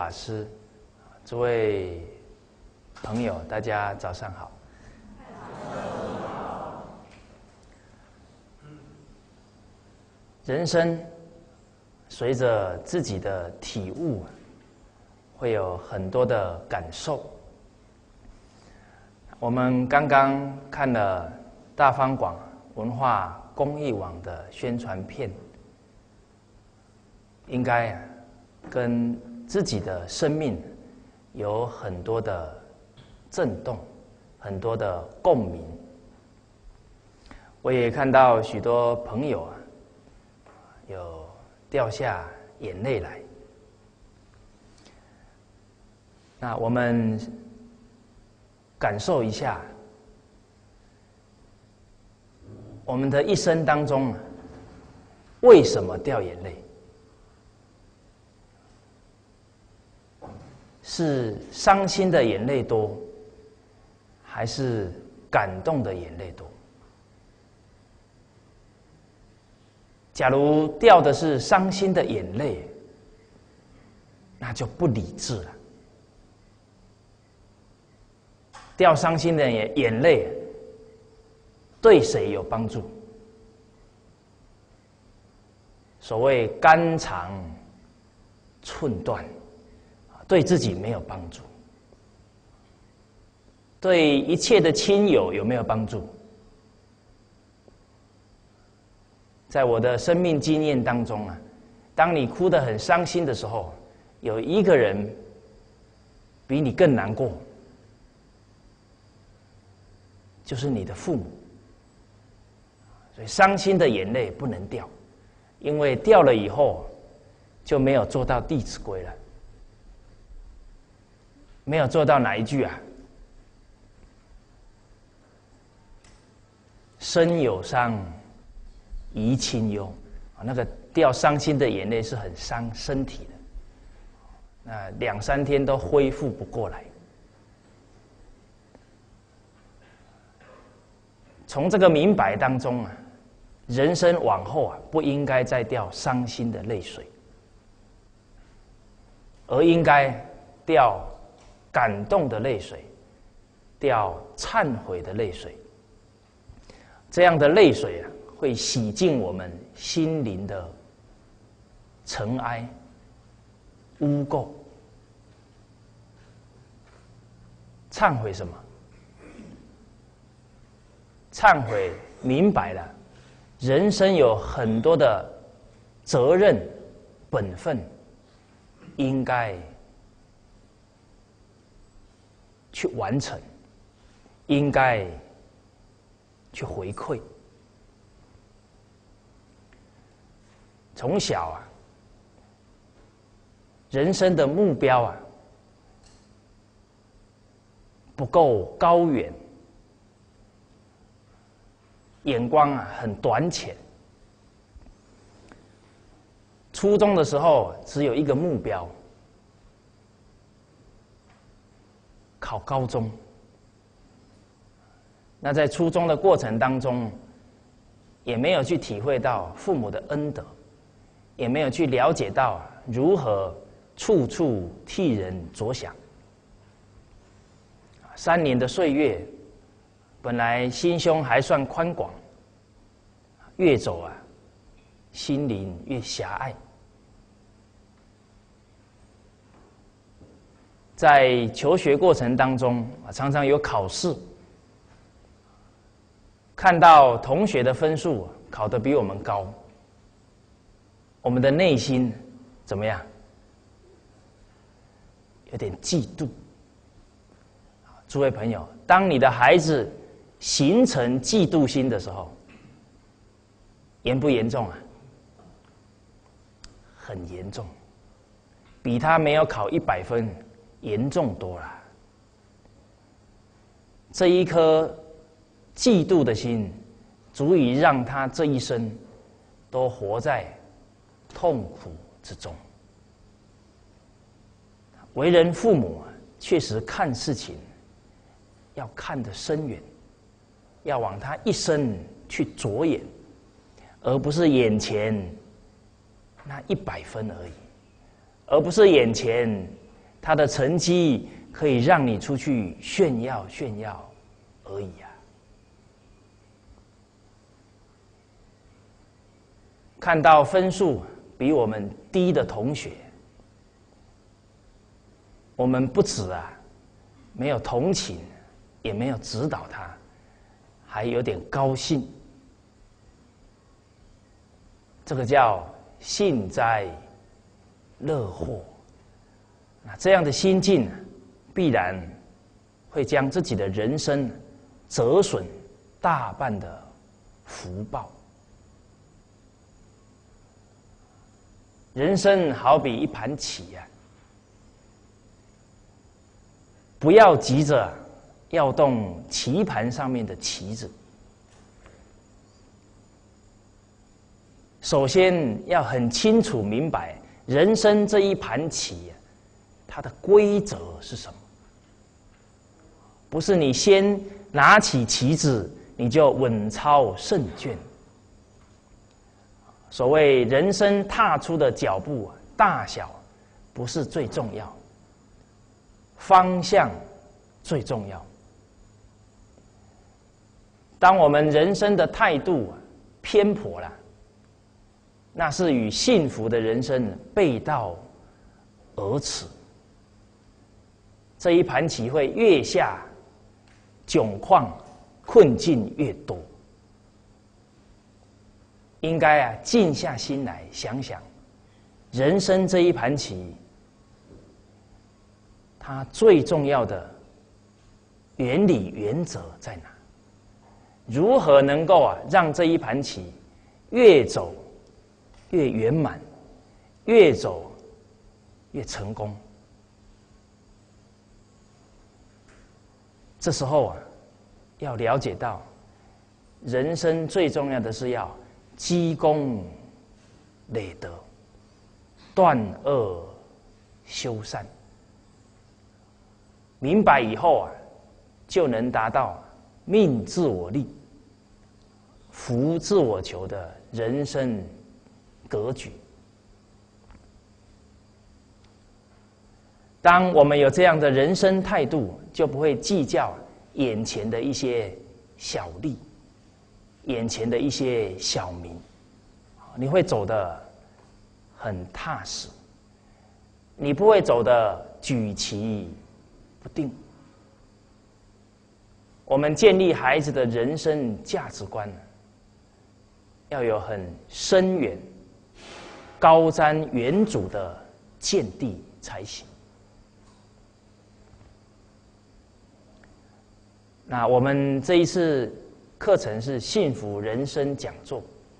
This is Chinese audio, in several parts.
法师，诸位朋友，大家早上好。人生随着自己的体悟，会有很多的感受。我们刚刚看了大方广文化公益网的宣传片，应该跟自己的生命有很多的震动，很多的共鸣。我也看到许多朋友有掉下眼泪来。那我们感受一下，我们的一生当中，为什么掉眼泪？是伤心的眼泪多，还是感动的眼泪多？假如掉的是伤心的眼泪，那就不理智了。掉伤心的眼泪，对谁有帮助？所谓肝肠寸断，对自己没有帮助，对一切的亲友有没有帮助？在我的生命经验当中当你哭得很伤心的时候，有一个人比你更难过，就是你的父母。所以伤心的眼泪不能掉，因为掉了以后就没有做到弟子规了。没有做到哪一句啊？身有伤，贻亲忧。那个掉伤心的眼泪是很伤身体的，那2、3天都恢复不过来。从这个明白当中人生往后不应该再掉伤心的泪水，而应该掉感动的泪水，掉忏悔的泪水。这样的泪水会洗净我们心灵的尘埃、污垢。忏悔什么？忏悔明白了，人生有很多的责任、本分，应该去完成，应该去回馈。从小人生的目标不够高远，眼光很短浅。初中的时候只有一个目标，考高中。那在初中的过程当中，也没有去体会到父母的恩德，也没有去了解到如何处处替人着想。3年的岁月，本来心胸还算宽广，越走心灵越狭隘。在求学过程当中常常有考试，看到同学的分数考得比我们高，我们的内心怎么样？有点嫉妒。诸位朋友，当你的孩子形成嫉妒心的时候，严不严重很严重，比他没有考100分严重多了。这一颗嫉妒的心，足以让他这一生都活在痛苦之中。为人父母确实看事情要看得深远，要往他一生去着眼，而不是眼前那100分而已，而不是眼前他的成绩可以让你出去炫耀炫耀而已啊。看到分数比我们低的同学，我们不止没有同情，也没有指导他，还有点高兴。这个叫幸灾乐祸。那这样的心境，必然会将自己的人生折损大半的福报。人生好比一盘棋呀，不要急着要动棋盘上面的棋子，首先要很清楚明白人生这一盘棋它的规则是什么。不是你先拿起棋子你就稳操胜券。所谓人生踏出的脚步大小不是最重要，方向最重要。当我们人生的态度偏颇了，那是与幸福的人生背道而驰。这一盘棋会越下窘况，困境越多。应该静下心来想想，人生这一盘棋，它最重要的原理原则在哪？如何能够让这一盘棋越走越圆满，越走越成功？这时候要了解到，人生最重要的是要积功累德，断恶修善。明白以后就能达到命自我立，福自我求的人生格局。当我们有这样的人生态度，就不会计较眼前的一些小利，眼前的一些小名，你会走得很踏实，你不会走得举棋不定。我们建立孩子的人生价值观，要有很深远、高瞻远瞩的见地才行。那我们这一次课程是幸福人生讲座，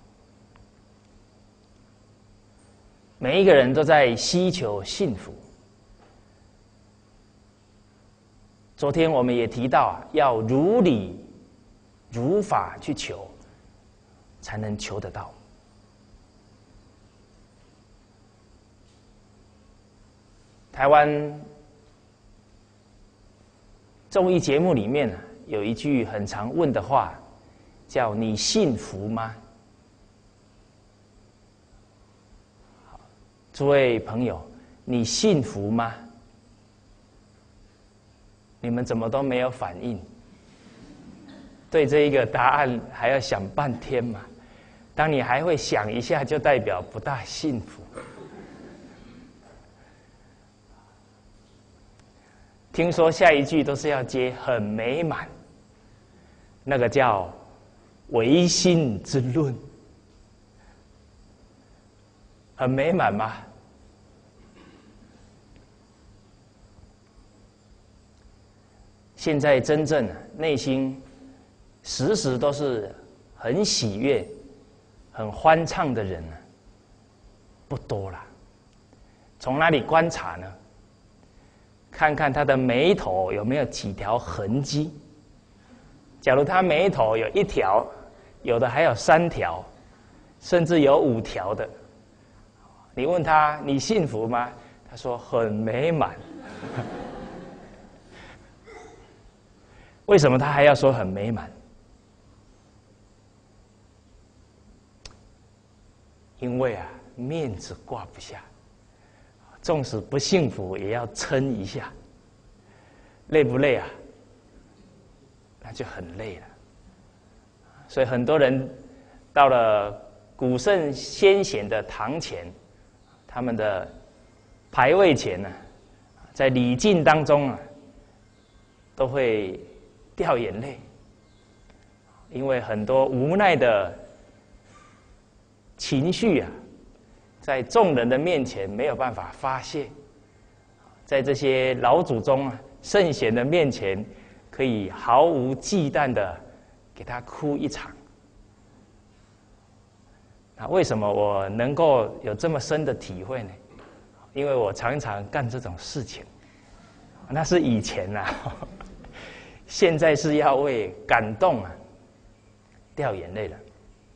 每一个人都在希求幸福。昨天我们也提到要如理如法去求，才能求得到。台湾综艺节目里面有一句很常问的话，叫“你幸福吗？”诸位朋友，你幸福吗？你们怎么都没有反应？对这一个答案还要想半天嘛？当你还会想一下，就代表不大幸福。听说下一句都是要接很美满，那个叫唯心之论，很美满吗？现在真正内心时时都是很喜悦、很欢畅的人不多了。从哪里观察呢？看看他的眉头有没有几条痕迹。假如他眉头有1条，有的还有3条，甚至有5条的，你问他你幸福吗？他说很美满。为什么他还要说很美满？因为面子挂不下。 纵使不幸福，也要撑一下。累不累啊？那就很累了。所以很多人到了古圣先贤的堂前，他们的牌位前呢，在礼敬当中啊，都会掉眼泪，因为很多无奈的情绪啊，在众人的面前没有办法发泄，在这些老祖宗啊、圣贤的面前，可以毫无忌惮的给他哭一场。那为什么我能够有这么深的体会呢？因为我常常干这种事情，那是以前啊，现在是要为感动啊掉眼泪了。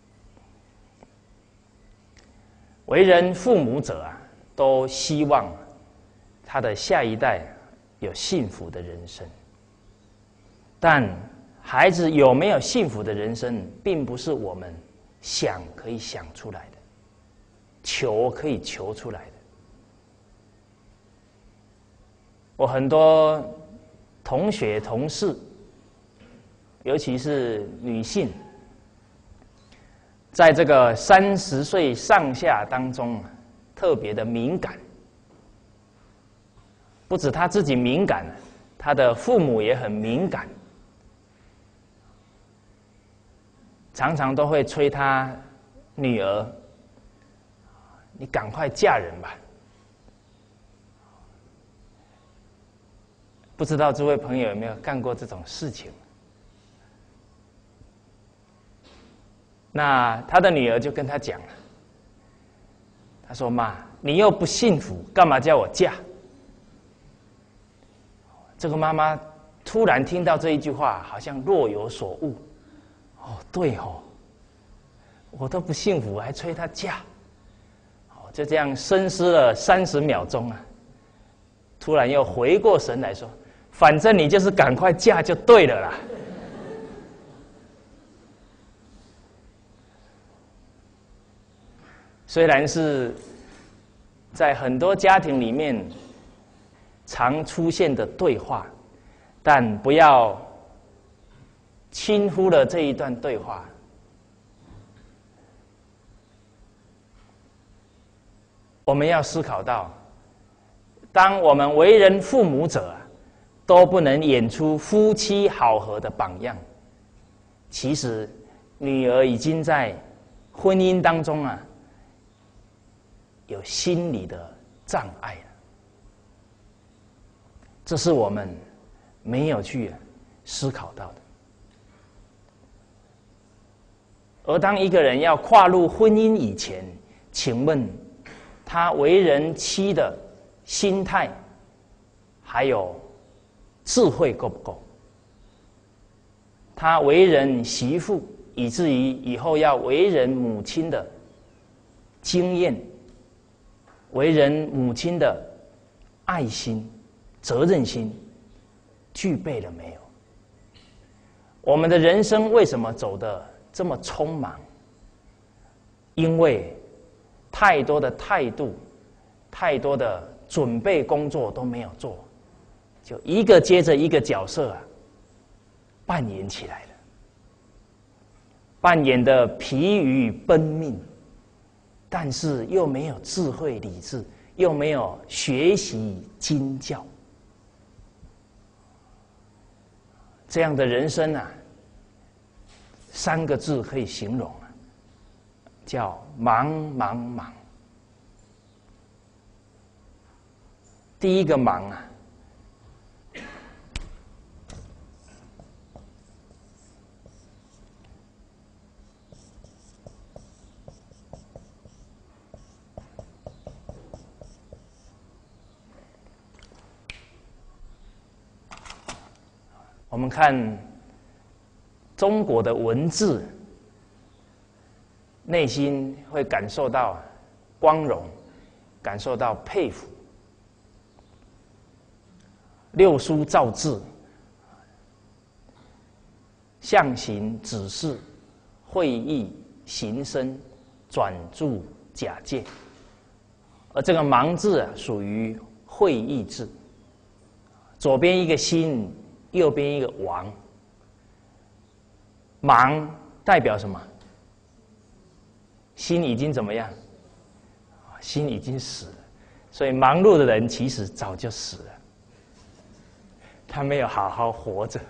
为人父母者啊，都希望他的下一代有幸福的人生，但孩子有没有幸福的人生，并不是我们想可以想出来的，求可以求出来的。我很多同学同事，尤其是女性，在这个30岁上下当中，特别的敏感。不止她自己敏感，她的父母也很敏感，常常都会催她女儿：“你赶快嫁人吧。”不知道诸位朋友有没有干过这种事情？那他的女儿就跟他讲了，他说：“妈，你又不幸福，干嘛叫我嫁？”这个妈妈突然听到这一句话，好像若有所悟。哦，对哦，我都不幸福，还催她嫁。哦，就这样深思了30秒钟啊，突然又回过神来说：“反正你就是赶快嫁就对了啦。”虽然是在很多家庭里面常出现的对话，但不要轻忽了这一段对话。我们要思考到，当我们为人父母者，都不能演出夫妻好合的榜样，其实女儿已经在婚姻当中啊，有心理的障碍了。这是我们没有去思考到的。而当一个人要跨入婚姻以前，请问他为人妻的心态还有智慧够不够？他为人媳妇，以至于以后要为人母亲的经验，为人母亲的爱心、责任心，具备了没有？我们的人生为什么走得这么匆忙？因为太多的态度、太多的准备工作都没有做，就一个接着一个角色啊，扮演起来了，扮演的疲于奔命。但是又没有智慧理智，又没有学习经教，这样的人生啊，3个字可以形容啊，叫忙忙忙。第一个忙啊，我们看中国的文字，内心会感受到光荣，感受到佩服。6书造字，象形、指示、会意、形声、转注、假借， 而这个盲字啊，属于会意字，左边一个心，右边一个亡。盲代表什么？心已经怎么样？心已经死了，所以忙碌的人其实早就死了，他没有好好活着。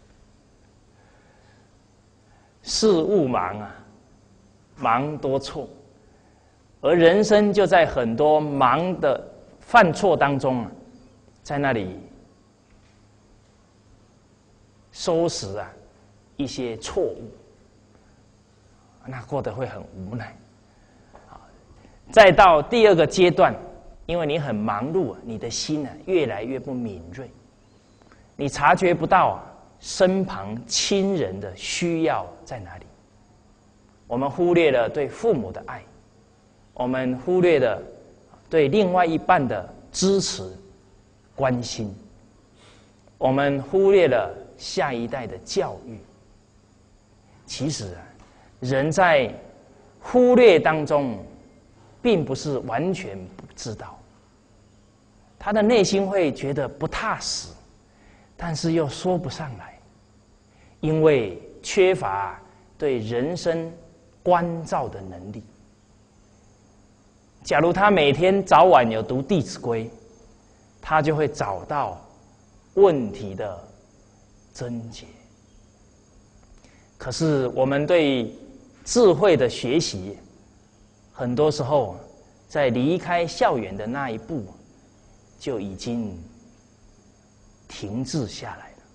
事物忙啊，忙多错，而人生就在很多忙的犯错当中啊，在那里收拾啊一些错误，那过得会很无奈。再到第二个阶段，因为你很忙碌，你的心越来越不敏锐，你察觉不到身旁亲人的需要在哪里。我们忽略了对父母的爱，我们忽略了对另外一半的支持、关心，我们忽略了下一代的教育。其实人在忽略当中，并不是完全不知道，他的内心会觉得不踏实，但是又说不上来，因为缺乏对人生关照的能力。假如他每天早晚有读《弟子规》，他就会找到问题的症结。可是我们对智慧的学习，很多时候在离开校园的那一步，就已经停滞下来了。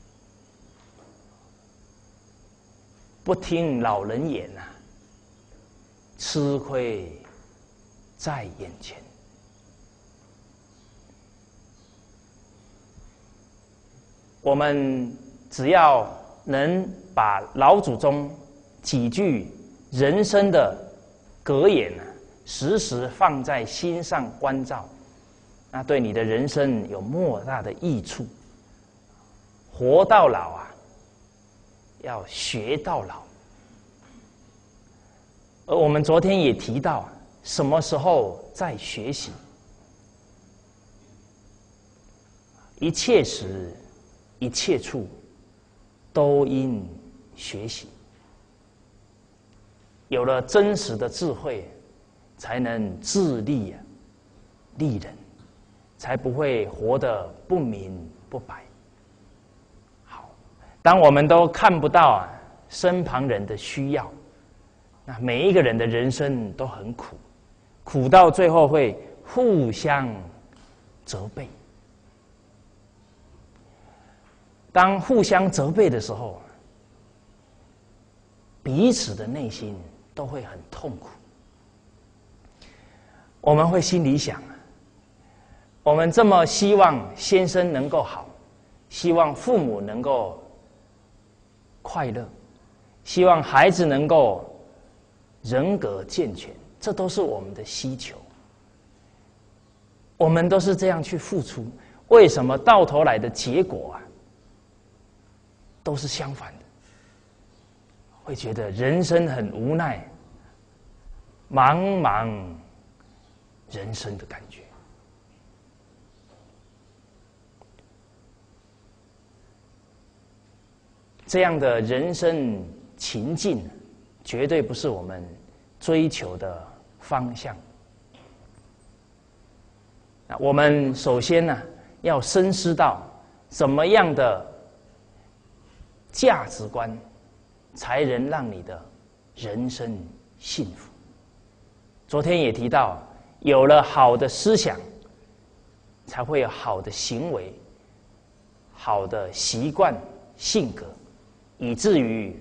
不听老人言啊，吃亏在眼前。我们只要能把老祖宗几句人生的格言时时放在心上关照，那对你的人生有莫大的益处。活到老啊，要学到老。而我们昨天也提到，什么时候在学习？一切时、一切处，都应学习。有了真实的智慧，才能自立利人，才不会活得不明不白。好，当我们都看不到身旁人的需要，那每一个人的人生都很苦，苦到最后会互相责备。当互相责备的时候，彼此的内心都会很痛苦。我们会心里想，我们这么希望先生能够好，希望父母能够快乐，希望孩子能够人格健全，这都是我们的需求。我们都是这样去付出，为什么到头来的结果都是相反的？会觉得人生很无奈，茫茫人生的感觉。这样的人生情境，绝对不是我们追求的方向。我们首先要深思到怎么样的价值观，才能让你的人生幸福。昨天也提到，有了好的思想，才会有好的行为、好的习惯、性格，以至于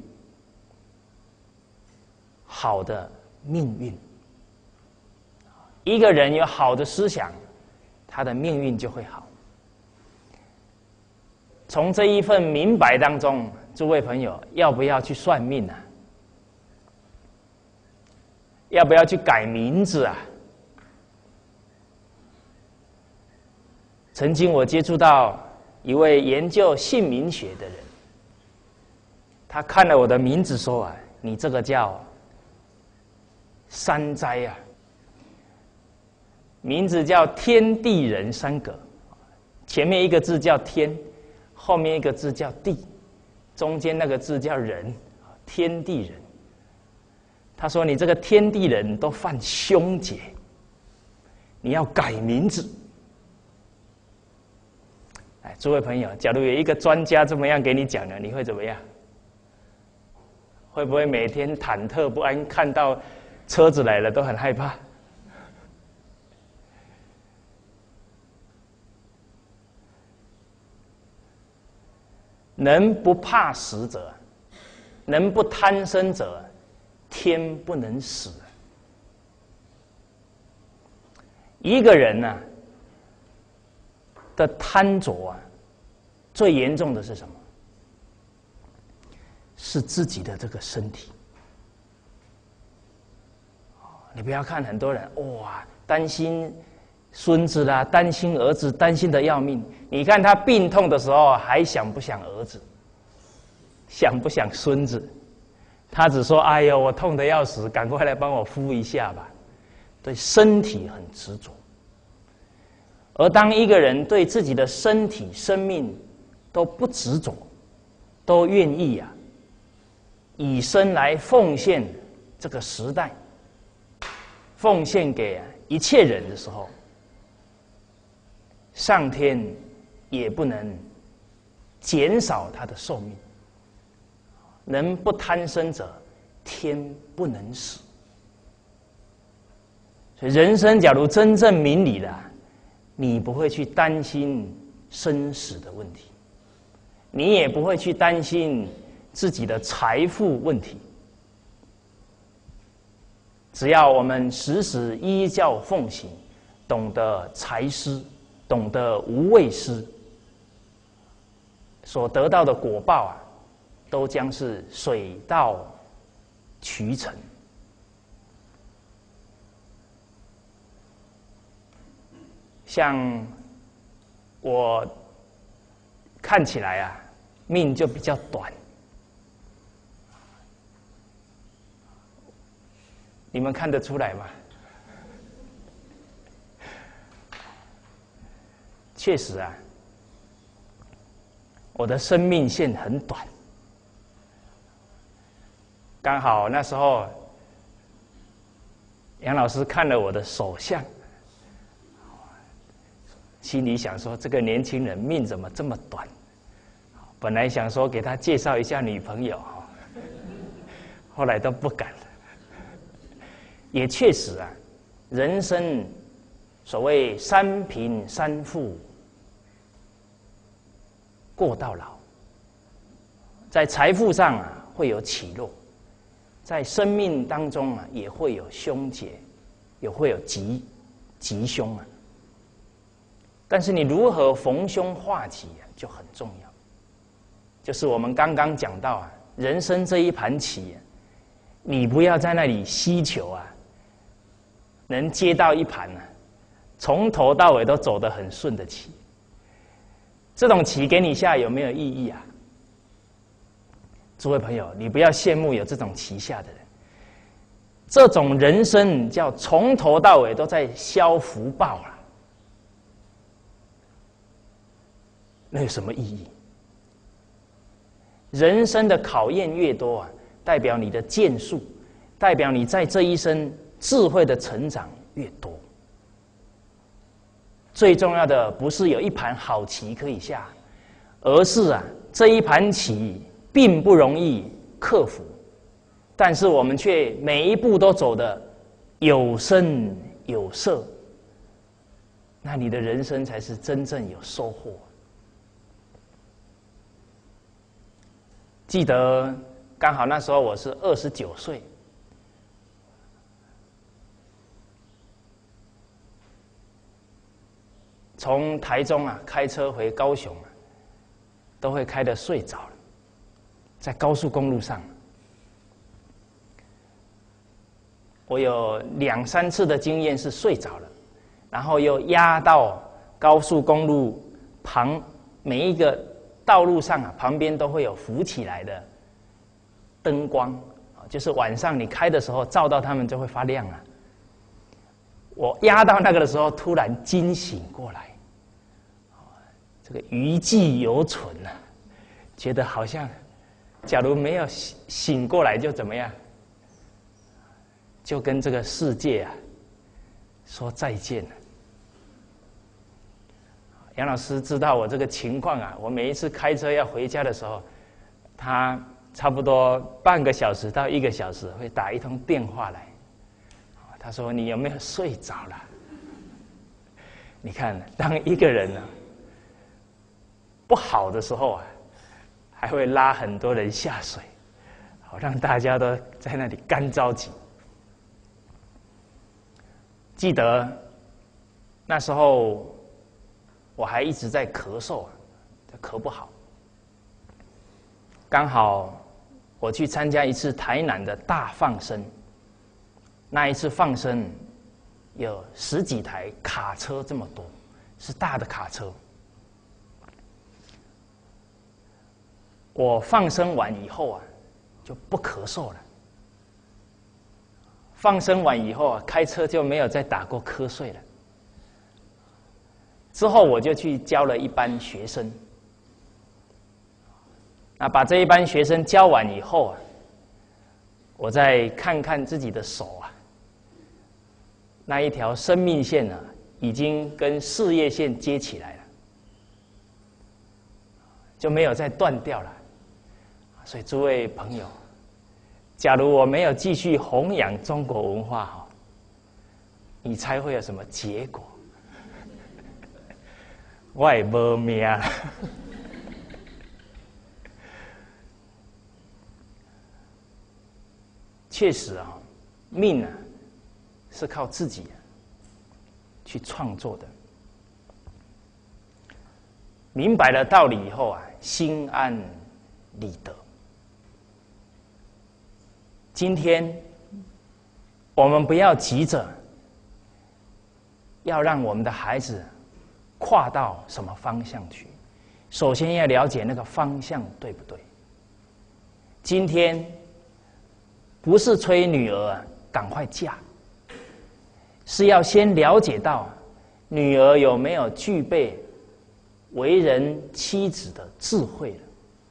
好的命运。一个人有好的思想，他的命运就会好。从这一份明白当中，诸位朋友，要不要去算命啊？要不要去改名字啊？曾经我接触到一位研究姓名学的人，他看了我的名字说你这个叫山灾啊。 名字叫天地人三格，前面一个字叫天，后面一个字叫地，中间那个字叫人，天地人。他说：“你这个天地人都犯凶劫，你要改名字。”哎，诸位朋友，假如有一个专家这么样给你讲了，你会怎么样？会不会每天忐忑不安，看到车子来了都很害怕？人不怕死者，人不贪生者，天不能死。一个人呢、的贪着啊，最严重的是什么？是自己的这个身体。你不要看很多人哇，担心孙子啦，担心儿子，担心的要命。你看他病痛的时候，还想不想儿子？想不想孙子？他只说：“哎呦，我痛得要死，赶快来帮我敷一下吧。”对身体很执着。而当一个人对自己的身体、生命都不执着，都愿意啊，以身来奉献这个时代，奉献给一切人的时候，上天也不能减少他的寿命。人不贪生者，天不能死。所以人生假如真正明理了，你不会去担心生死的问题，你也不会去担心自己的财富问题。只要我们时时依教奉行，懂得财施，懂得无畏施，所得到的果报啊，都将是水到渠成。像我看起来啊，命就比较短。你们看得出来吗？确实啊，我的生命线很短。刚好那时候，杨老师看了我的手相，心里想说：这个年轻人命怎么这么短？本来想说给他介绍一下女朋友，后来都不敢了。也确实啊，人生所谓三贫三富过到老，在财富上啊会有起落，在生命当中啊也会有凶劫，也会有吉凶啊。但是你如何逢凶化吉啊，就很重要。就是我们刚刚讲到啊，人生这一盘棋啊，你不要在那里希求啊，能接到一盘啊，从头到尾都走得很顺的棋。这种棋给你下有没有意义啊？诸位朋友，你不要羡慕有这种棋下的人。这种人生叫从头到尾都在消福报啊，那有什么意义？人生的考验越多啊，代表你的见数，代表你在这一生智慧的成长越多。最重要的不是有一盘好棋可以下，而是啊，这一盘棋并不容易克服，但是我们却每一步都走得有声有色，那你的人生才是真正有收获。记得刚好那时候我是29岁，从台中啊开车回高雄啊，都会开得睡着了，在高速公路上，我有2、3次的经验是睡着了，然后又压到高速公路旁每一个道路上啊，旁边都会有浮起来的灯光，就是晚上你开的时候照到它们就会发亮啊。 我压到那个的时候，突然惊醒过来，这个余悸犹存啊，觉得好像，假如没有醒过来，就怎么样？就跟这个世界啊说再见了。杨老师知道我这个情况啊，我每一次开车要回家的时候，他差不多半个小时到1个小时会打一通电话来。他说：“你有没有睡着了？”你看，当一个人呢不好的时候啊，还会拉很多人下水，好让大家都在那里干着急。记得那时候我还一直在咳嗽，咳不好。刚好我去参加一次台南的大放生，那一次放生有10几台卡车这么多，是大的卡车。我放生完以后啊，就不咳嗽了。放生完以后啊，开车就没有再打过瞌睡了。之后我就去教了一班学生。那把这一班学生教完以后啊，我再看看自己的手啊，那一条生命线啊，已经跟事业线接起来了，就没有再断掉了。所以诸位朋友，假如我没有继续弘扬中国文化哈，你猜会有什么结果？我也没命。确实啊，命啊是靠自己去创作的。明白了道理以后啊，心安理得。今天我们不要急着要让我们的孩子跨到什么方向去，首先要了解那个方向对不对。今天不是催女儿赶快嫁，是要先了解到女儿有没有具备为人妻子的智慧了，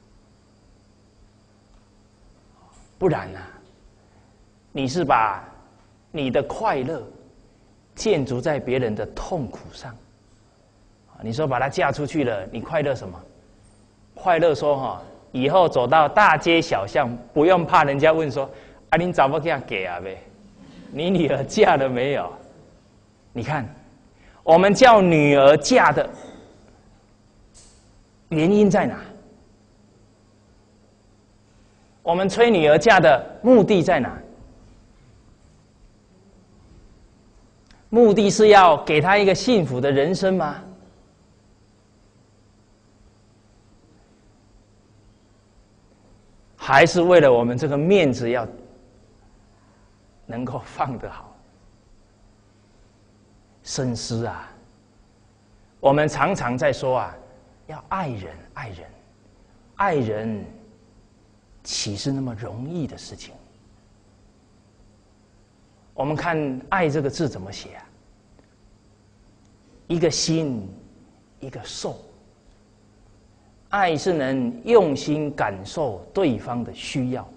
不然啊，你是把你的快乐建筑在别人的痛苦上。你说把她嫁出去了，你快乐什么？快乐说哈，以后走到大街小巷，不用怕人家问说：“啊，你怎么给她给啊？呗，你女儿嫁了没有？”你看，我们叫女儿嫁的原因在哪？我们催女儿嫁的目的在哪？目的是要给她一个幸福的人生吗？还是为了我们这个面子要能够放得好？深思啊！我们常常在说啊，要爱人，爱人，爱人，岂是那么容易的事情？我们看“爱”这个字怎么写啊？一个心，一个受。爱是能用心感受对方的需要，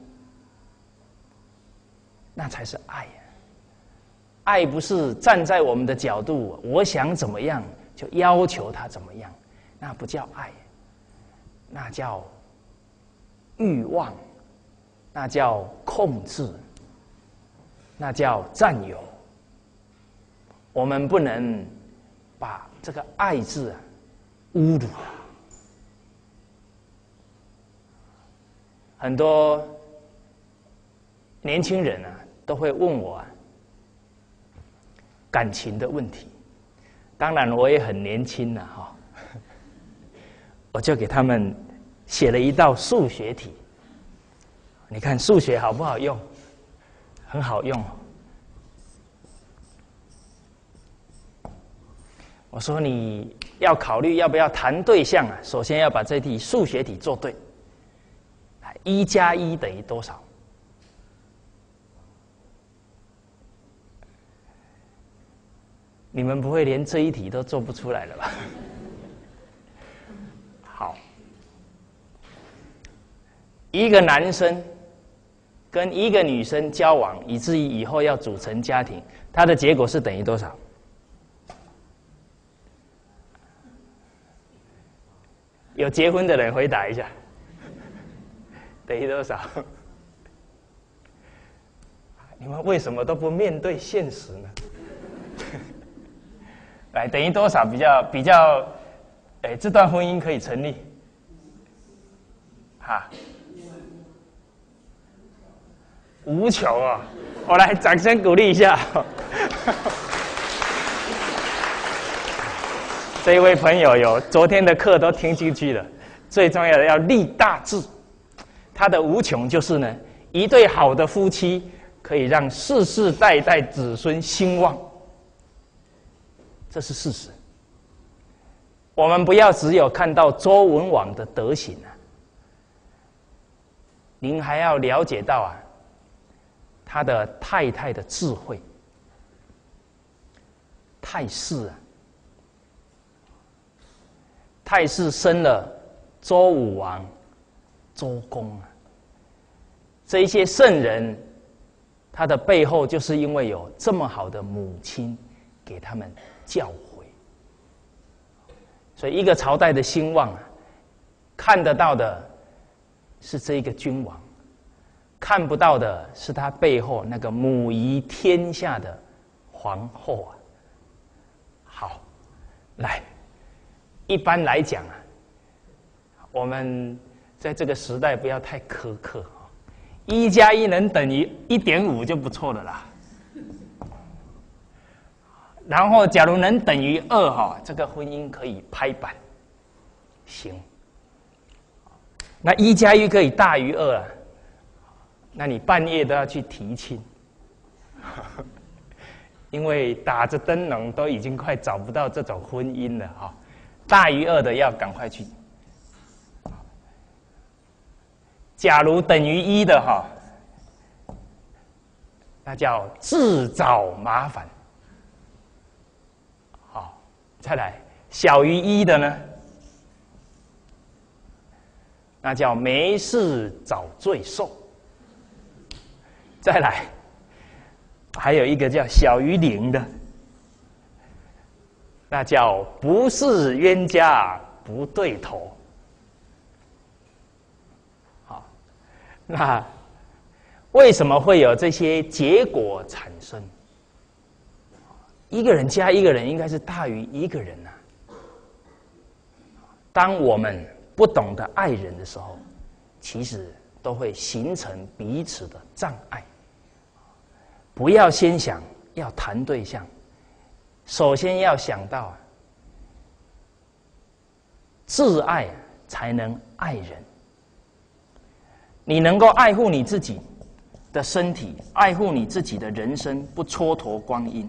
那才是爱啊。爱不是站在我们的角度，我想怎么样就要求他怎么样，那不叫爱，那叫欲望，那叫控制，那叫占有。我们不能把这个爱字侮辱。很多年轻人啊，都会问我感情的问题。当然，我也很年轻了哈，我就给他们写了一道数学题。你看数学好不好用？很好用。我说你要考虑要不要谈对象啊，首先要把这题数学题做对。1+1等于多少？ 你们不会连这一题都做不出来了吧？好，一个男生跟一个女生交往，以至于以后要组成家庭，它的结果是等于多少？有结婚的人回答一下，等于多少？你们为什么都不面对现实呢？来，等于多少比较，这段婚姻可以成立？哈，无穷啊！我来，掌声鼓励一下。这一位朋友有昨天的课都听进去了，最重要的要立大志。他的无穷就是呢，一对好的夫妻可以让世世代代子孙兴旺。这是事实。我们不要只有看到周文王的德行啊，您还要了解到啊，他的太太的智慧。太氏啊，太氏生了周武王、周公啊，这一些圣人，他的背后就是因为有这么好的母亲给他们教诲，所以一个朝代的兴旺啊，看得到的是这一个君王，看不到的是他背后那个母仪天下的皇后啊。好，来，一般来讲啊，我们在这个时代不要太苛刻啊，1+1能等于1.5就不错了啦。然后，假如能等于2哈，这个婚姻可以拍板，行。那1+1可以大于2啊，那你半夜都要去提亲，因为打着灯笼都已经快找不到这种婚姻了哈。大于2的要赶快去。假如等于1的哈，那叫自找麻烦。好，再来，小于1的呢，那叫没事找罪受。再来，还有一个叫小于0的，那叫不是冤家不对头。好，那为什么会有这些结果产生？一个人加一个人应该是大于一个人啊。当我们不懂得爱人的时候，其实都会形成彼此的障碍。不要先想要谈对象，首先要想到自爱才能爱人。你能够爱护你自己的身体，爱护你自己的人生，不蹉跎光阴。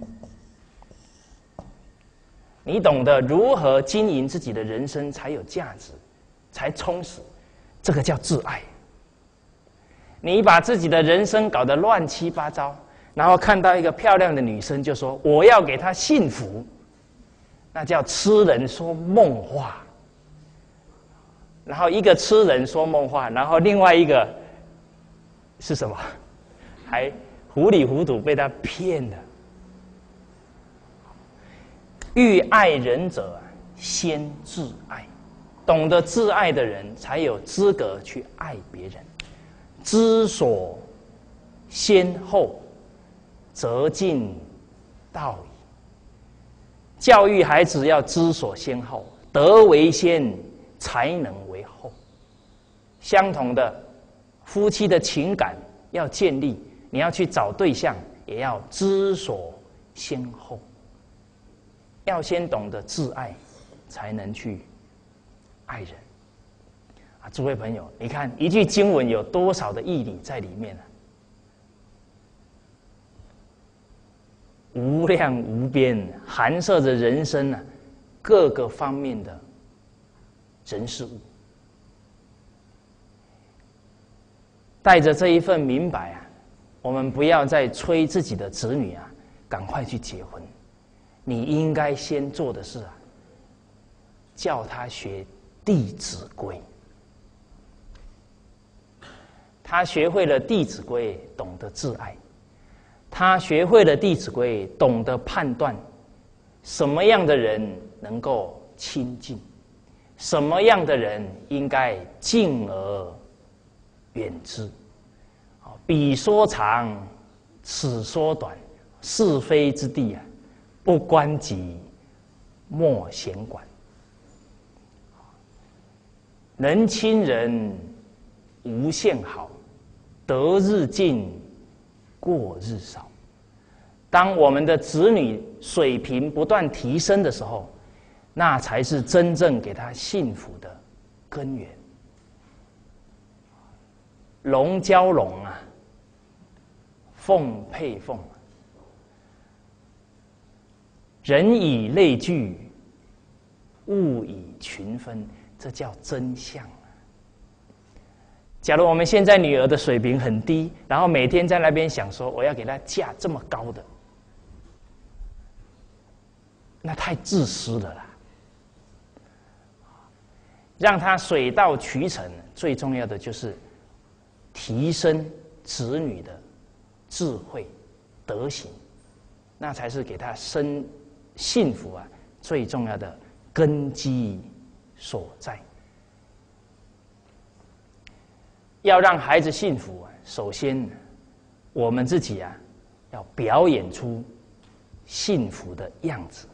你懂得如何经营自己的人生才有价值，才充实，这个叫自爱。你把自己的人生搞得乱七八糟，然后看到一个漂亮的女生就说我要给她幸福，那叫痴人说梦话。然后一个痴人说梦话，然后另外一个是什么？还糊里糊涂被他骗了。欲爱人者，先自爱。懂得自爱的人，才有资格去爱别人。知所先后，则近道矣。教育孩子要知所先后，德为先，才能为后。相同的，夫妻的情感要建立，你要去找对象，也要知所先后。要先懂得自爱，才能去爱人。啊，诸位朋友，你看一句经文有多少的义理在里面呢？无量无边，含摄着人生啊各个方面的人事物。带着这一份明白啊，我们不要再催自己的子女啊赶快去结婚， 你应该先做的是叫他学《弟子规》。他学会了《弟子规》，懂得自爱；他学会了《弟子规》，懂得判断什么样的人能够亲近，什么样的人应该敬而远之。彼说长，此说短，是非之地不关己，莫闲管。能亲人，无限好；得日进，过日少。当我们的子女水平不断提升的时候，那才是真正给他幸福的根源。龙交龙凤配凤，人以类聚，物以群分，这叫真相。假如我们现在女儿的水平很低，然后每天在那边想说我要给她嫁这么高的，那太自私了啦。让她水到渠成，最重要的就是提升子女的智慧、德行，那才是给她生幸福最重要的根基所在。要让孩子幸福首先我们自己要表演出幸福的样子。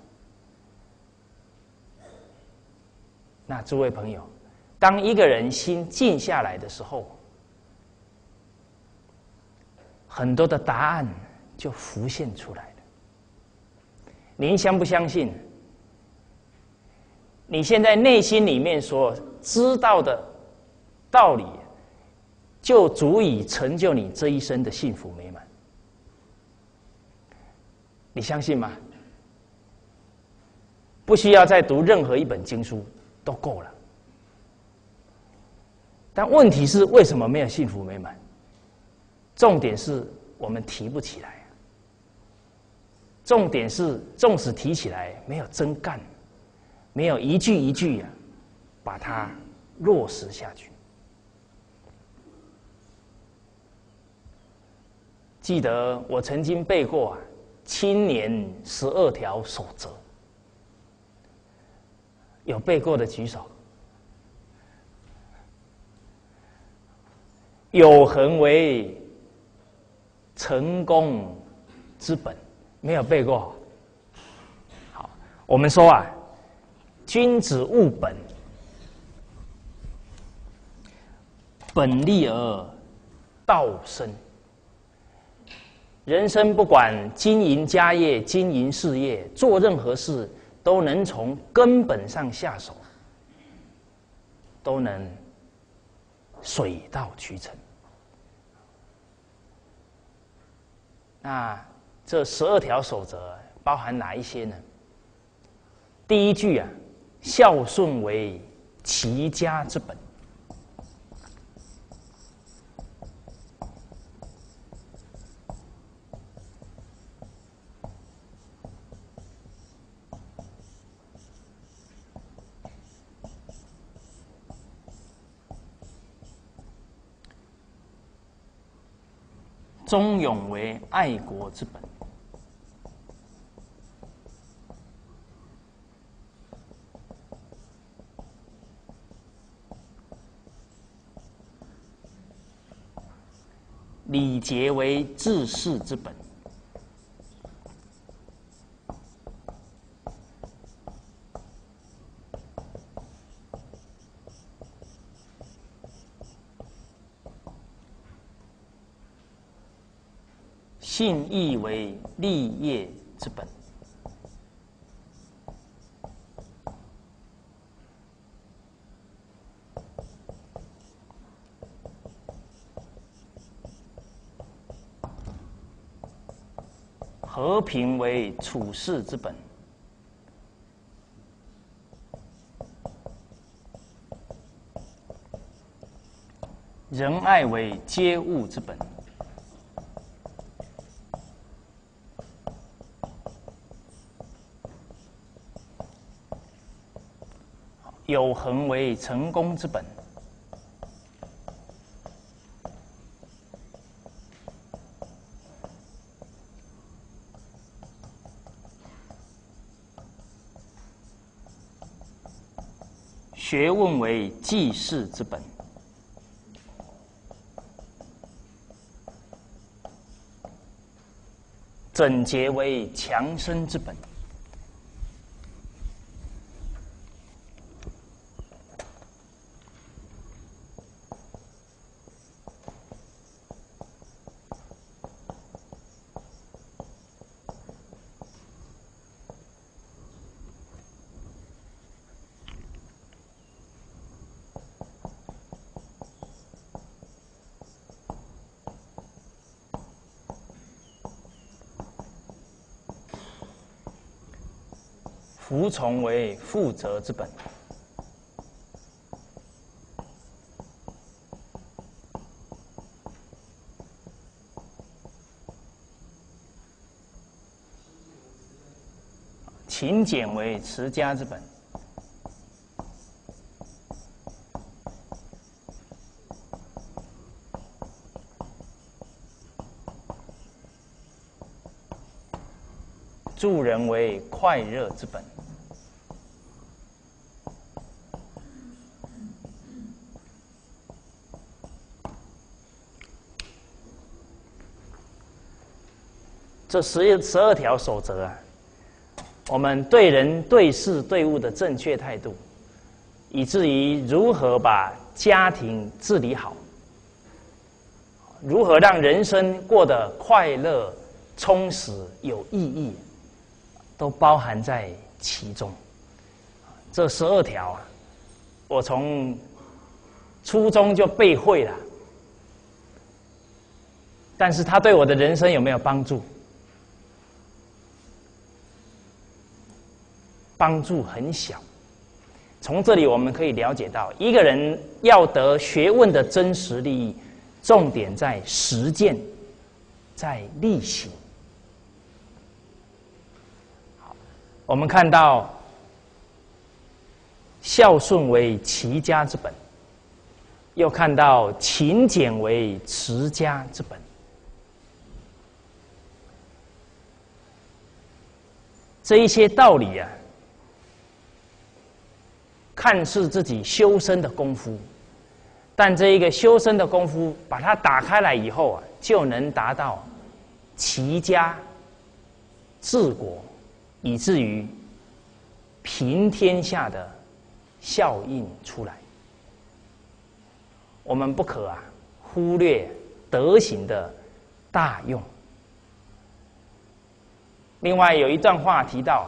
那诸位朋友，当一个人心静下来的时候，很多的答案就浮现出来了。您相不相信？你现在内心里面所知道的道理，就足以成就你这一生的幸福美满。你相信吗？不需要再读任何一本经书都够了。但问题是，为什么没有幸福美满？重点是我们提不起来。重点是，纵使提起来，没有真干，没有一句一句把它落实下去。记得我曾经背过青年12条守则，有背过的举手。有恒为成功之本，没有背过。好，我们说君子务本，本立而道生。人生不管经营家业、经营事业，做任何事，都能从根本上下手，都能水到渠成。那这12条守则包含哪一些呢？第一句孝顺为齐家之本。忠勇为爱国之本。礼节为治世之本。信义为立业之本。和平为处世之本。仁爱为接物之本。 有恒为成功之本。学问为济世之本。整洁为强身之本。服从为负责之本。勤俭为持家之本。助人为快乐之本。这12条守则啊，我们对人、对事、对物的正确态度，以至于如何把家庭治理好，如何让人生过得快乐、充实、有意义，都包含在其中。这12条啊，我从初中就背会了，但是它对我的人生有没有帮助？帮助很小。从这里我们可以了解到，一个人要得学问的真实利益，重点在实践，在力行。好，我们看到孝顺为齐家之本，又看到勤俭为持家之本。这一些道理啊，看似自己修身的功夫，但这一个修身的功夫，把它打开来以后啊，就能达到齐家治国，以至于平天下的效应出来。我们不可啊忽略德行的大用。另外有一段话提到，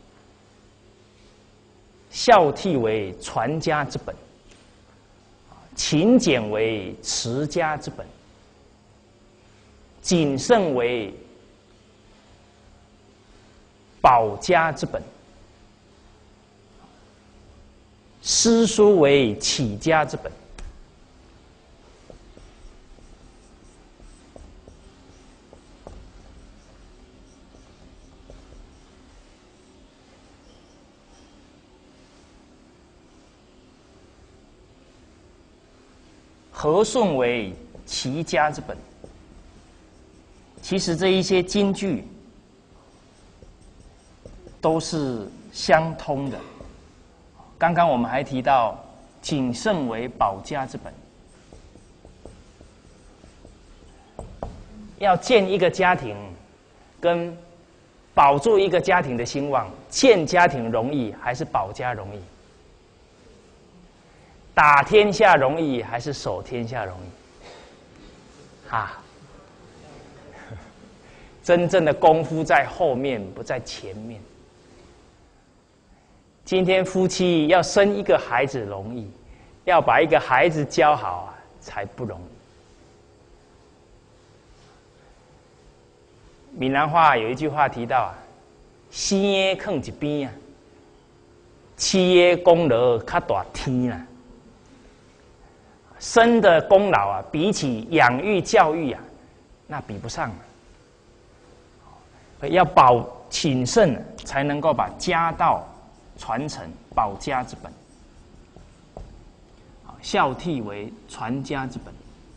孝悌为传家之本，勤俭为持家之本，谨慎为保家之本，诗书为起家之本。和顺为齐家之本。其实这一些金句都是相通的。刚刚我们还提到谨慎为保家之本。要建一个家庭，跟保住一个家庭的兴旺，建家庭容易还是保家容易？打天下容易还是守天下容易？啊，真正的功夫在后面，不在前面。今天夫妻要生一个孩子容易，要把一个孩子教好啊，才不容易。闽南话有一句话提到啊，生的放一边啊，饲的功劳较大天啊。生的功劳啊，比起养育教育啊，那比不上啊。要谨慎，才能够把家道传承，保家之本。 孝悌为传家之本。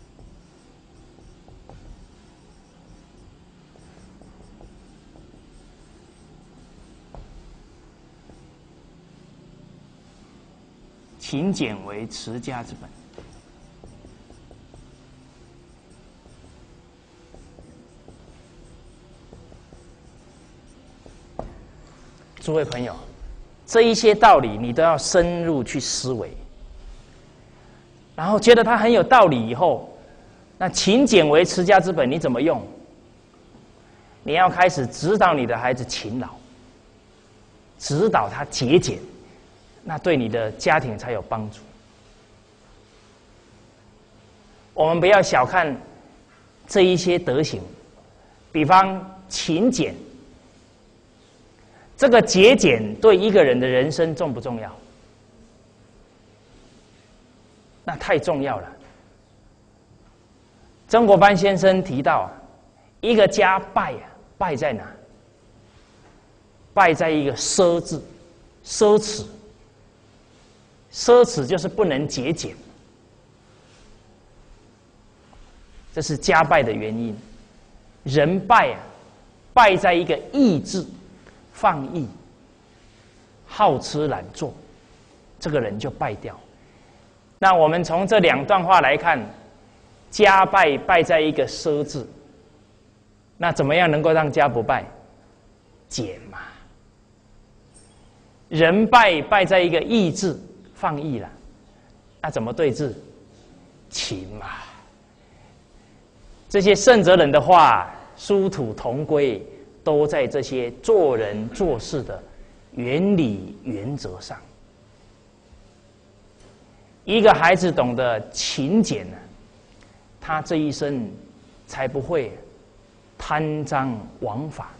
勤俭为持家之本。诸位朋友，这一些道理你都要深入去思维，然后觉得它很有道理以后，那勤俭为持家之本你怎么用？你要开始指导你的孩子勤劳，指导他节俭，那对你的家庭才有帮助。我们不要小看这一些德行，比方勤俭，这个节俭对一个人的人生重不重要？那太重要了。曾国藩先生提到，一个家败败在哪？败在一个奢字，奢侈。奢侈就是不能节俭，这是家败的原因。人败败在一个逸字，放逸、好吃懒做，这个人就败掉。那我们从这两段话来看，家败败在一个奢字，那怎么样能够让家不败？俭嘛。人败败在一个逸字，放逸了，那怎么对治？勤嘛。这些圣哲人的话，殊途同归，都在这些做人做事的原理原则上。一个孩子懂得勤俭呢，他这一生才不会贪赃枉法。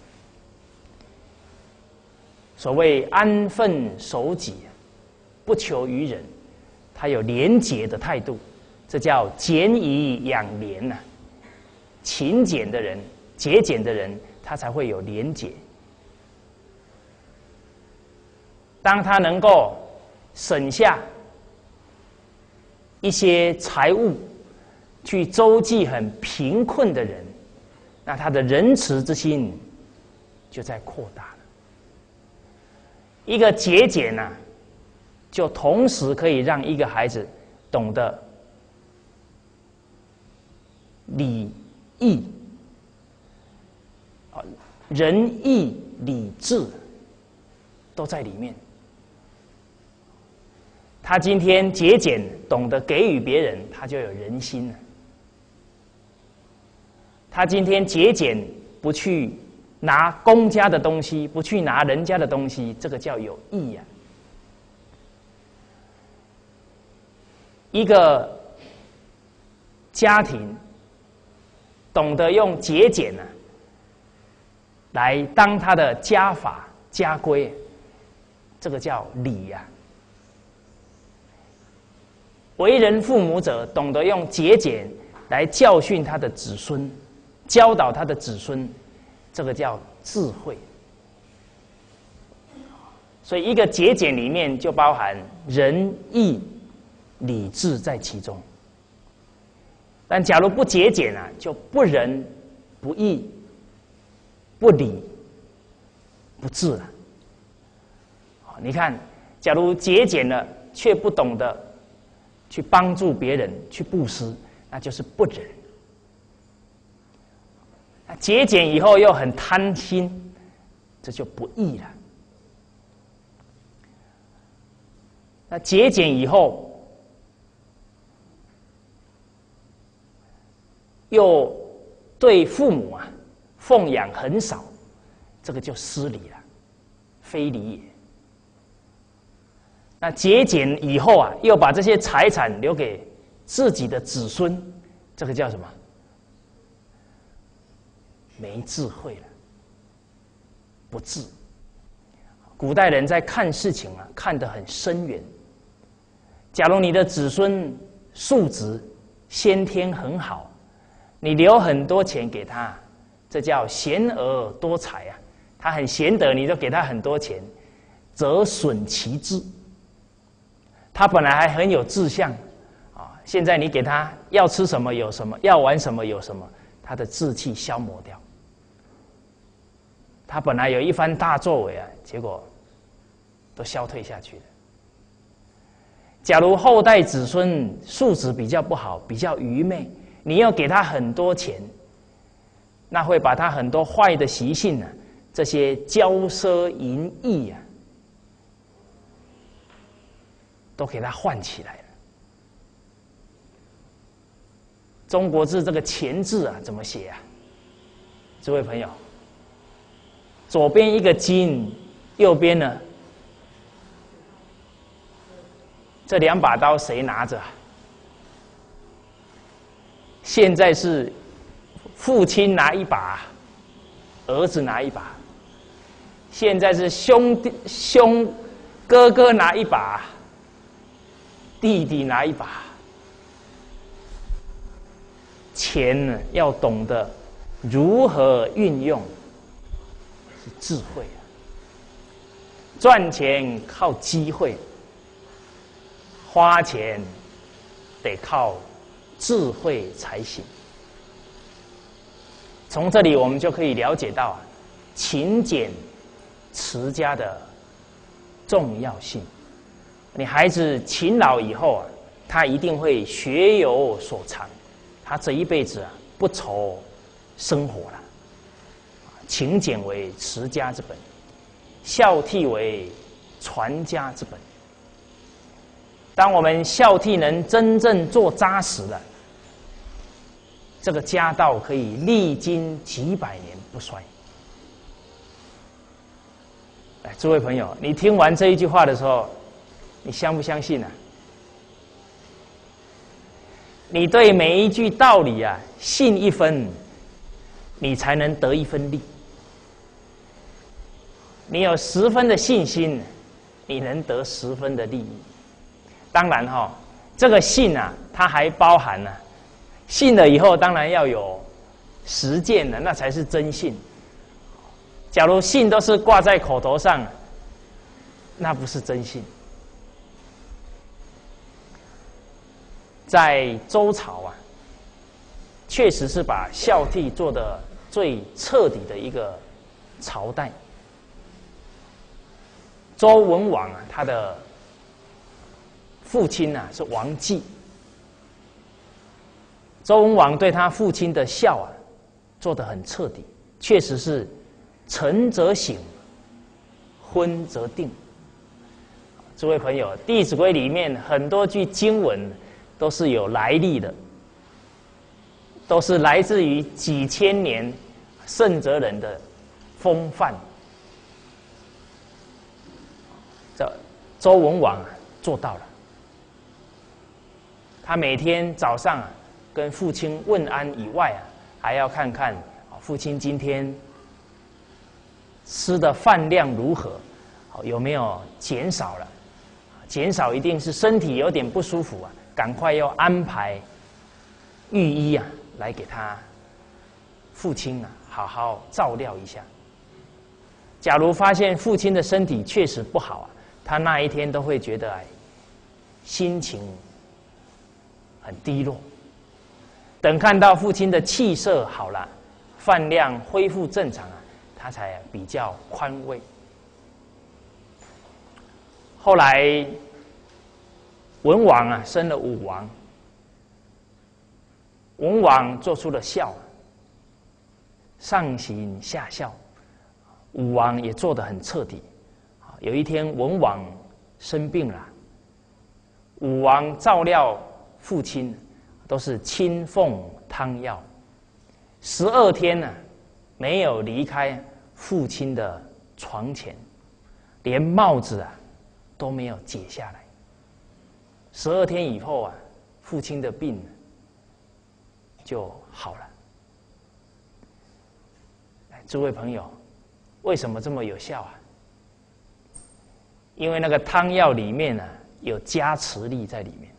所谓安分守己，不求于人，他有廉洁的态度，这叫俭以养廉呐。勤俭的人、节俭的人，他才会有廉洁。当他能够省下一些财物去周济很贫困的人，那他的仁慈之心就在扩大了。一个节俭啊，就同时可以让一个孩子懂得礼义、仁义礼智都在里面。他今天节俭，懂得给予别人，他就有人心了。他今天节俭，不去拿公家的东西，不去拿人家的东西，这个叫有义啊。一个家庭懂得用节俭呢，来当他的家法家规，这个叫礼呀。为人父母者，懂得用节俭来教训他的子孙，教导他的子孙，这个叫智慧。所以，一个节俭里面就包含仁义礼智在其中。但假如不节俭啊，就不仁、不义、不礼、不智了。你看，假如节俭了，却不懂得去帮助别人、去布施，那就是不仁。那节俭以后又很贪心，这就不义了。那节俭以后又对父母啊奉养很少，这个就失礼了，非礼也。那节俭以后啊，又把这些财产留给自己的子孙，这个叫什么？没智慧了，不智。古代人在看事情啊，看得很深远。假如你的子孙素质先天很好，你留很多钱给他，这叫贤而多财啊。他很贤德，你就给他很多钱，则损其志。他本来还很有志向， 现在你给他要吃什么有什么，要玩什么有什么，他的志气消磨掉。他本来有一番大作为啊，结果都消退下去了。假如后代子孙素质比较不好，比较愚昧，你要给他很多钱，那会把他很多坏的习性啊，这些骄奢淫逸啊，都给他唤起来了。中国字这个钱字啊，怎么写啊？诸位朋友，左边一个金，右边呢？这2把刀谁拿着？现在是父亲拿一把，儿子拿一把；现在是哥哥拿一把，弟弟拿一把。钱呢，要懂得如何运用，是智慧啊。赚钱靠机会。花钱得靠智慧才行。从这里我们就可以了解到啊，勤俭持家的重要性。你孩子勤劳以后啊，他一定会学有所长，他这一辈子啊不愁生活了。勤俭为持家之本，孝悌为传家之本。当我们孝悌能真正做扎实了，这个家道可以历经几百年不衰。哎，诸位朋友，你听完这一句话的时候，你相不相信啊？你对每一句道理啊信一分，你才能得一分利。你有10分的信心，你能得10分的利益。当然哈，这个信啊，它还包含了信了以后，当然要有实践的，那才是真信。假如信都是挂在口头上，那不是真信。在周朝啊，确实是把孝悌做得最彻底的一个朝代。周文王啊，他的父亲啊是王继。周文王对他父亲的孝啊做得很彻底，确实是诚则省，昏则定。诸位朋友，《弟子规》里面很多句经文都是有来历的，都是来自于几千年圣哲人的风范。这周文王做到了。他每天早上跟父亲问安以外啊，还要看看父亲今天吃的饭量如何，有没有减少了？减少一定是身体有点不舒服啊，赶快要安排御医啊来给他父亲啊好好照料一下。假如发现父亲的身体确实不好啊，他那一天都会觉得心情很低落。等看到父亲的气色好了，饭量恢复正常啊，他才比较宽慰。后来文王啊生了武王，文王做出了孝，上行下效，武王也做得很彻底。有一天文王生病了，武王照料父亲都是亲奉汤药，12天呢没有离开父亲的床前，连帽子啊都没有解下来。12天以后啊，父亲的病就好了。诸位朋友，为什么这么有效啊？因为那个汤药里面呢有加持力在里面。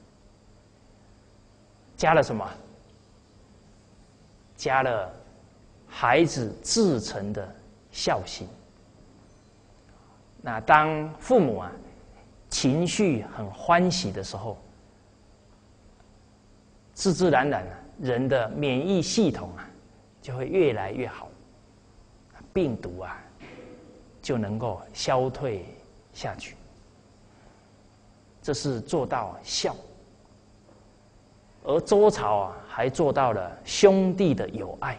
加了什么？加了孩子至诚的孝心。那当父母啊情绪很欢喜的时候， 自自然然人的免疫系统就会越来越好，病毒就能够消退下去。这是做到孝。而周朝还做到了兄弟的友爱。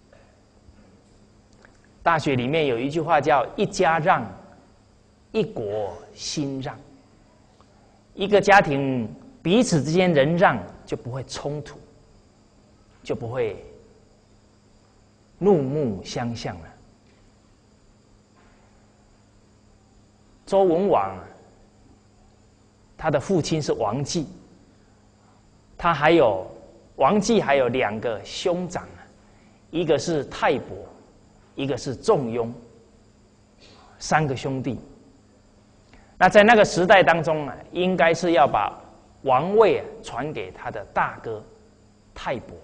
大学里面有一句话叫“一家让，一国兴让”。一个家庭彼此之间人让，就不会冲突，就不会怒目相向了。周文王，他的父亲是王季，王季还有2个兄长，一个是泰伯，一个是仲雍，3个兄弟。那在那个时代当中应该是要把王位传给他的大哥泰伯，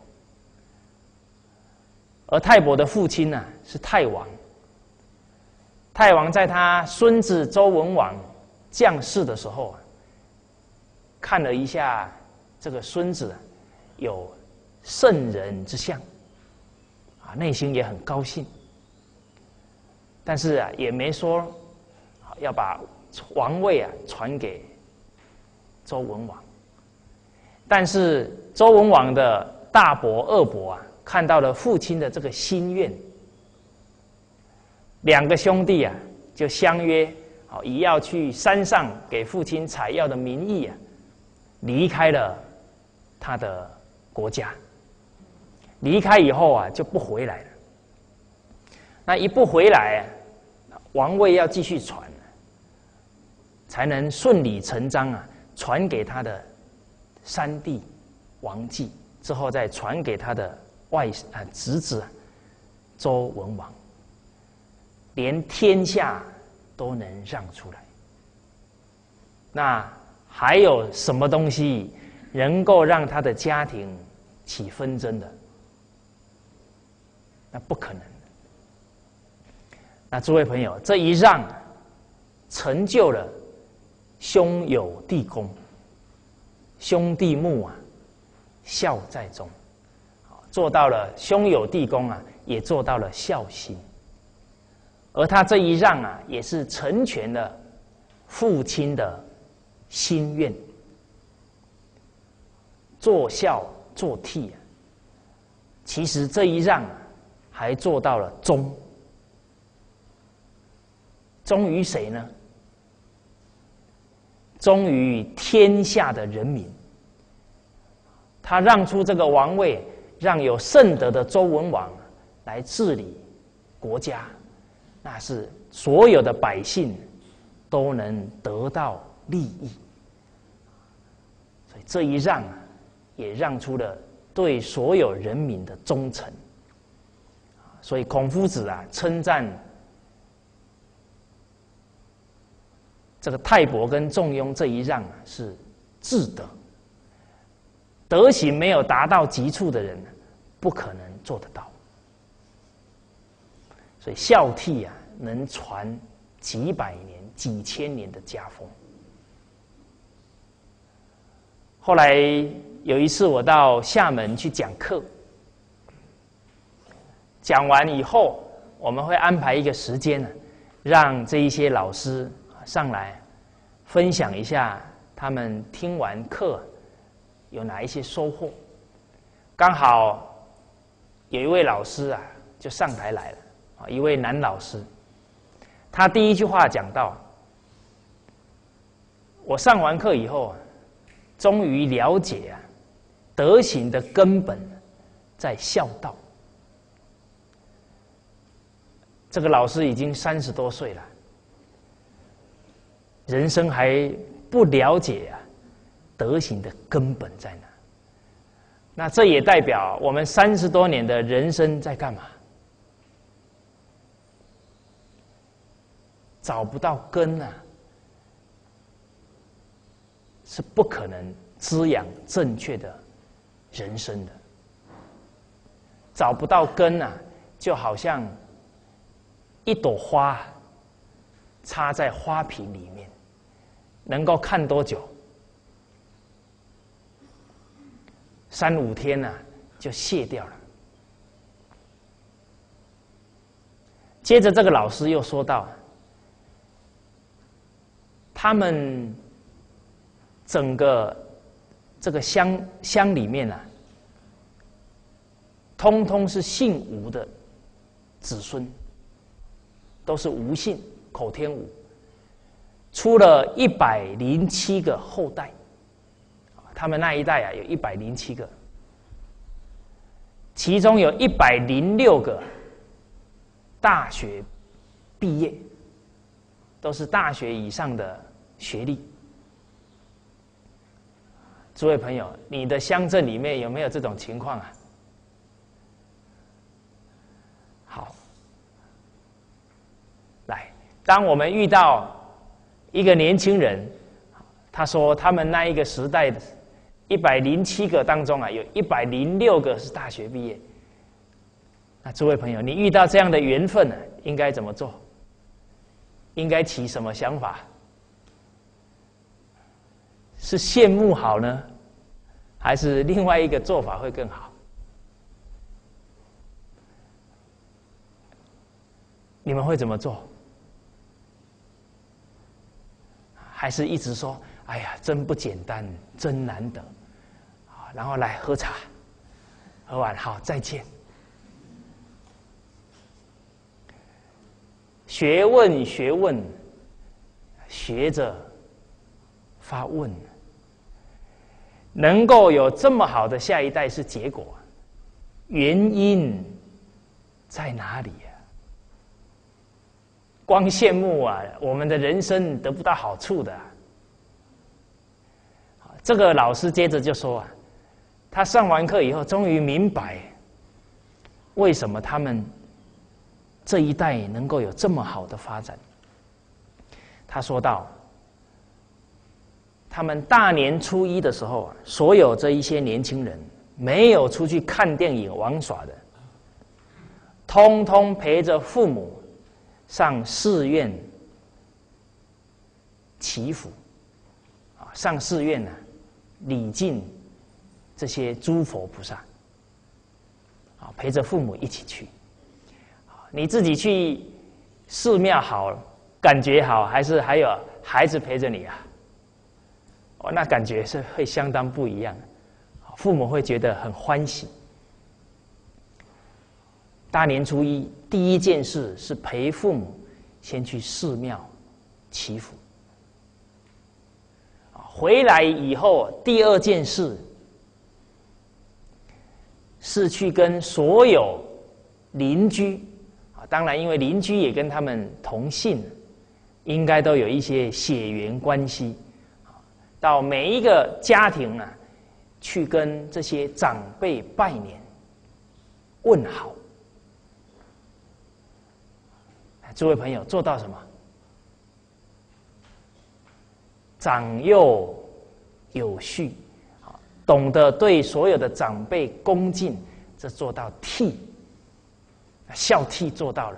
而泰伯的父亲是泰王。泰王在他孙子周文王降世的时候看了一下这个孙子有圣人之相，内心也很高兴，但是也没说要把王位传给周文王。但是周文王的大伯、二伯看到了父亲的这个心愿，2个兄弟就相约，以要去山上给父亲采药的名义离开了他的国家。离开以后就不回来了。那一不回来王位要继续传，才能顺理成章传给他的3弟王季，之后再传给他的侄子周文王，连天下都能让出来。那还有什么东西能够让他的家庭起纷争的？那不可能的。那诸位朋友，这一让成就了兄友弟恭，兄弟睦孝在中，做到了兄友弟恭也做到了孝心。而他这一让也是成全了父亲的心愿，做孝做悌其实这一让还做到了忠。忠于谁呢？忠于天下的人民。他让出这个王位，让有圣德的周文王来治理国家，那是所有的百姓都能得到利益。所以这一让也让出了对所有人民的忠诚。所以孔夫子称赞这个泰伯跟仲雍这一让是至德，德行没有达到极处的人不可能做得到。所以孝悌能传几百年、几千年的家风。后来有一次我到厦门去讲课，讲完以后我们会安排一个时间让这一些老师上来分享一下他们听完课有哪一些收获。刚好有一位老师就上台来了，一位男老师。他第一句话讲到：我上完课以后终于了解德行的根本在孝道。这个老师已经30多岁了，人生还不了解德行的根本在哪。那这也代表我们30多年的人生在干嘛？找不到根是不可能滋养正确的人生的。找不到根就好像一朵花插在花瓶里面，能够看多久 3-5天呢就卸掉了。接着这个老师又说到，他们整个这个乡里面啊，通通是姓吴的子孙，都是吴姓，口天吴，出了107个后代。他们那一代啊，有107个，其中有106个大学毕业，都是大学以上的学历。诸位朋友，你的乡镇里面有没有这种情况啊？好，来，当我们遇到一个年轻人，他说他们那一个时代的107个当中啊，有106个是大学毕业。那诸位朋友，你遇到这样的缘分呢，应该怎么做？应该起什么想法？是羡慕好呢，还是另外一个做法会更好？你们会怎么做？还是一直说：“哎呀，真不简单，真难得。”然后来喝茶，喝完好再见。学问，学着发问，能够有这么好的下一代是结果，原因在哪里呀？光羡慕啊，我们的人生得不到好处的。这个老师接着就说啊，他上完课以后，终于明白为什么他们这一代能够有这么好的发展。他说到，他们大年初一的时候啊，所有这一些年轻人没有出去看电影玩耍的，通通陪着父母上寺院祈福，上寺院呢礼敬这些诸佛菩萨，陪着父母一起去。你自己去寺庙好，感觉好，还是还有孩子陪着你啊？那感觉是会相当不一样，父母会觉得很欢喜。大年初一第一件事是陪父母先去寺庙祈福，回来以后第二件事是去跟所有邻居，当然因为邻居也跟他们同姓，应该都有一些血缘关系，到每一个家庭啊，去跟这些长辈拜年问好。诸位朋友做到什么？长幼有序，懂得对所有的长辈恭敬，这做到悌，孝悌做到了，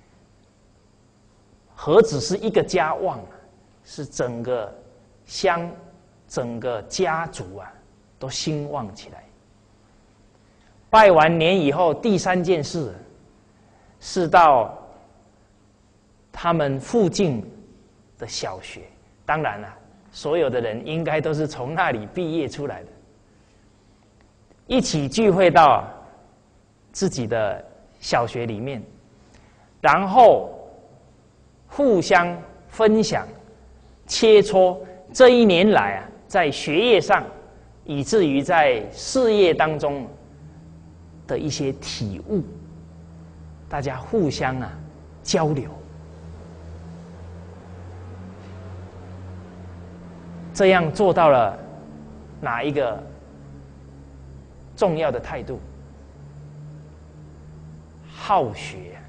何止是一个家旺，是整个乡、整个家族啊，都兴旺起来。拜完年以后，第三件事是到他们附近的小学，当然了，所有的人应该都是从那里毕业出来的，一起聚会到自己的小学里面，然后互相分享、切磋这一年来啊，在学业上，以至于在事业当中的一些体悟，大家互相啊交流。这样做到了哪一个重要的态度？好学，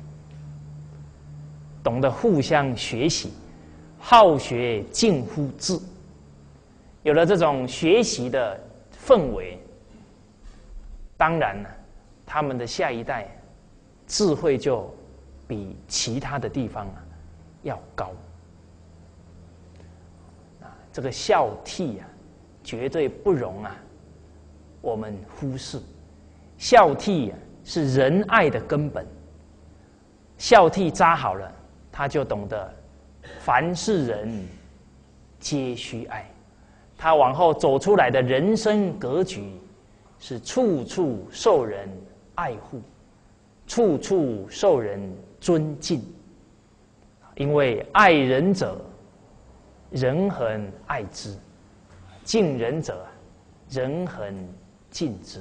懂得互相学习，好学近乎智。有了这种学习的氛围，当然了，他们的下一代智慧就比其他的地方要高。这个孝悌啊，绝对不容我们忽视。孝悌是仁爱的根本，孝悌扎好了，他就懂得凡是人皆须爱。他往后走出来的人生格局是处处受人爱护，处处受人尊敬。因为爱人者，人恒爱之；敬人者，人恒敬之。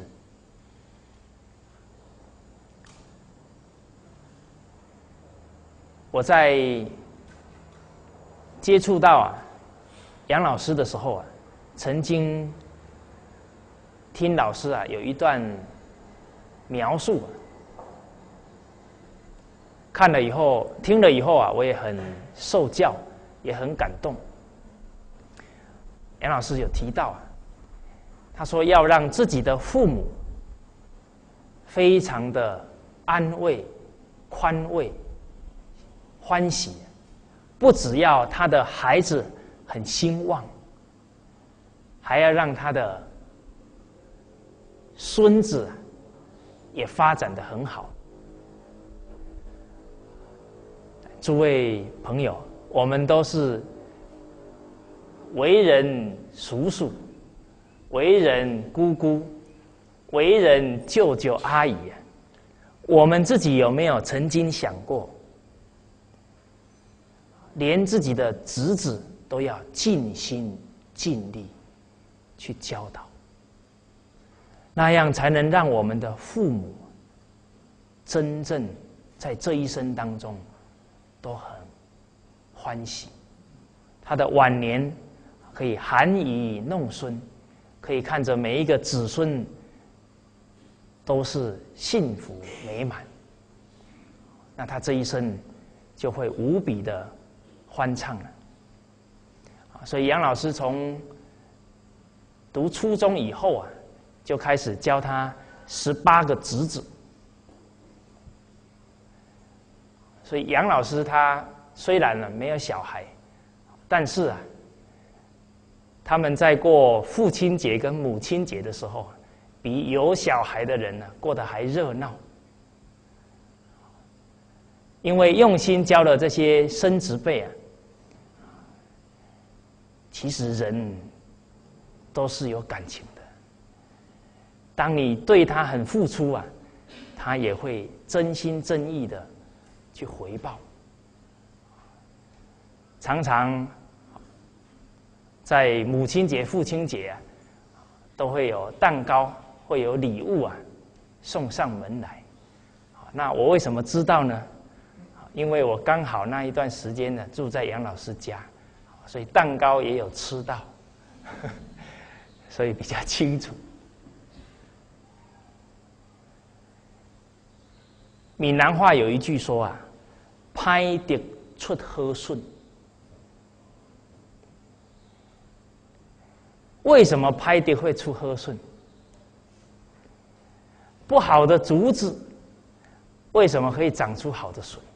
我在接触到杨老师的时候曾经听老师有一段描述看了以后，听了以后我也很受教，也很感动。杨老师有提到他说要让自己的父母非常的安慰、宽慰、欢喜，不只要他的孩子很兴旺，还要让他的孙子也发展得很好。诸位朋友，我们都是为人叔叔、为人姑姑、为人舅舅阿姨我们自己有没有曾经想过，连自己的侄子都要尽心尽力去教导，那样才能让我们的父母真正在这一生当中都很欢喜，他的晚年可以含饴弄孙，可以看着每一个子孙都是幸福美满，那他这一生就会无比的欢畅了。所以杨老师从读初中以后就开始教他18个侄子。所以杨老师他虽然没有小孩，但是他们在过父亲节跟母亲节的时候，比有小孩的人过得还热闹。因为用心教了这些生侄辈其实人都是有感情的。当你对他很付出他也会真心真意的去回报。常常在母亲节、父亲节都会有蛋糕，会有礼物送上门来。那我为什么知道呢？因为我刚好那一段时间住在杨老师家，所以蛋糕也有吃到，所以比较清楚。闽南话有一句说歹德出好顺。为什么歹德会出好顺？不好的竹子为什么可以长出好的笋？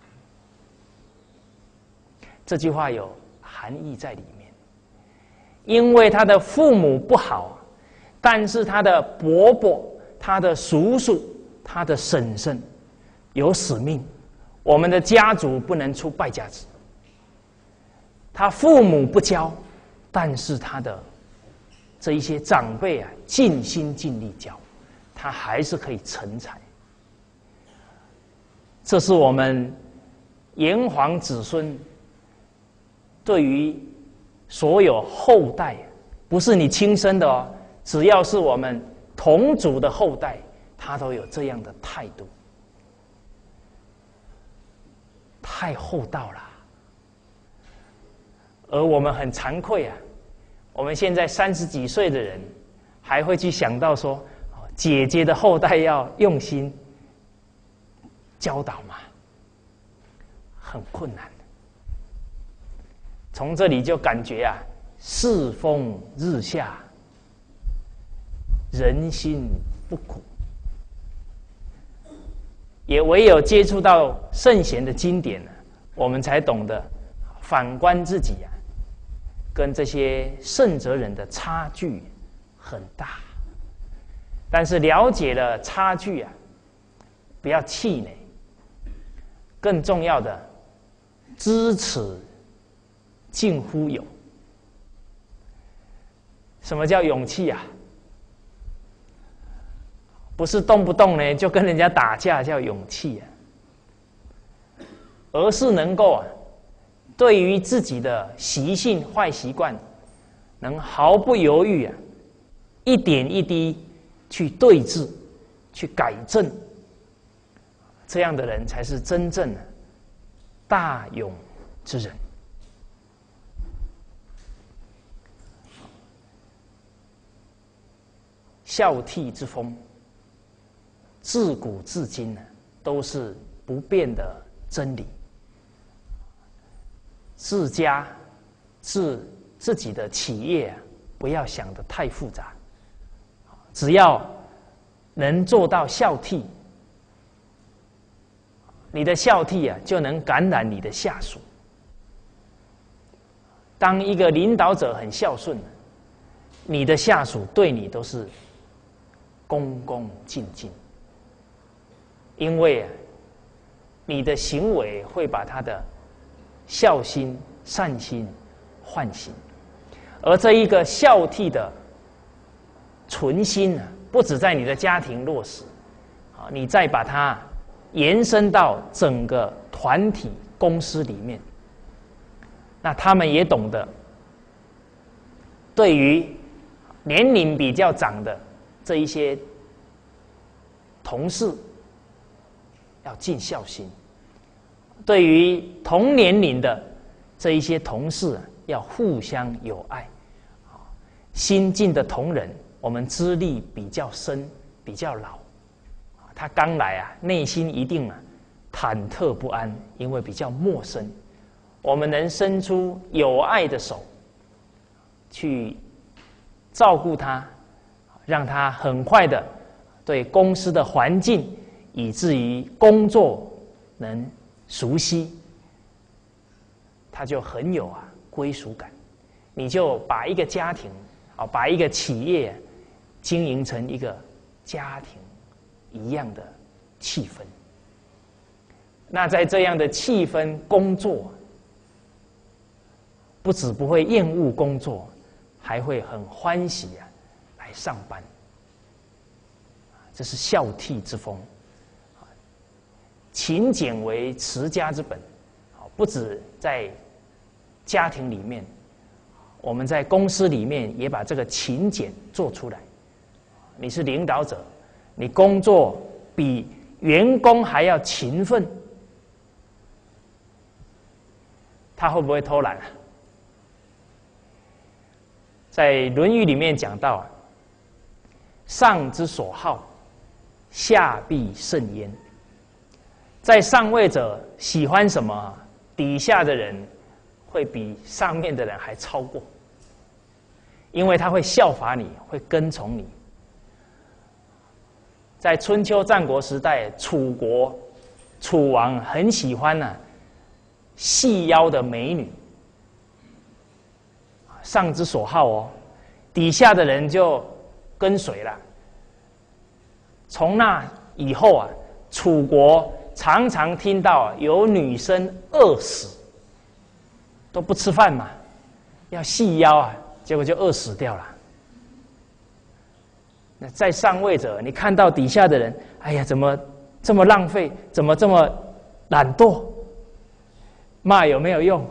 这句话有含义在里面。因为他的父母不好，但是他的伯伯、他的叔叔、他的婶婶有使命，我们的家族不能出败家子。他父母不教，但是他的这一些长辈尽心尽力教，他还是可以成才。这是我们炎黄子孙对于所有后代，不是你亲生的只要是我们同族的后代，他都有这样的态度，太厚道了。而我们很惭愧我们现在30几岁的人，还会去想到说，姐姐的后代要用心教导嘛，很困难。从这里就感觉世风日下，人心不古。也唯有接触到圣贤的经典我们才懂得反观自己跟这些圣哲人的差距很大。 但是了解了差距啊，不要气馁。更重要的，知耻近乎勇。什么叫勇气啊？不是动不动呢就跟人家打架叫勇气啊，而是能够对于自己的习性坏习惯，能毫不犹豫一点一滴去对治、去改正。这样的人才是真正的大勇之人。孝悌之风，自古至今都是不变的真理。自家、自己的企业不要想得太复杂，只要能做到孝悌。你的孝悌就能感染你的下属。当一个领导者很孝顺，你的下属对你都是恭恭敬敬，因为你的行为会把他的孝心、善心唤醒，而这一个孝悌的存心不只在你的家庭落实，你再把它延伸到整个团体公司里面，那他们也懂得对于年龄比较长的这一些同事要尽孝心，对于同年龄的这一些同事要互相友爱。新进的同仁，我们资历比较深、比较老，他刚来内心一定忐忑不安，因为比较陌生。我们能伸出友爱的手，去照顾他，让他很快的对公司的环境，以至于工作能熟悉，他就很有归属感。你就把一个家庭把一个企业经营成一个家庭一样的气氛。那在这样的气氛工作，不只不会厌恶工作，还会很欢喜来上班。这是孝悌之风。勤俭为持家之本，不止在家庭里面，我们在公司里面也把这个勤俭做出来。你是领导者，你工作比员工还要勤奋，他会不会偷懒？在《论语》里面讲到上之所好，下必甚焉。在上位者喜欢什么，底下的人会比上面的人还超过，因为他会效法你，会跟从你。在春秋战国时代，楚王很喜欢细腰的美女，上之所好底下的人就跟随了。从那以后楚国常常听到有女生饿死，都不吃饭嘛，要细腰结果就饿死掉了。那在上位者，你看到底下的人，哎呀，怎么这么浪费，怎么这么懒惰？骂有没有用？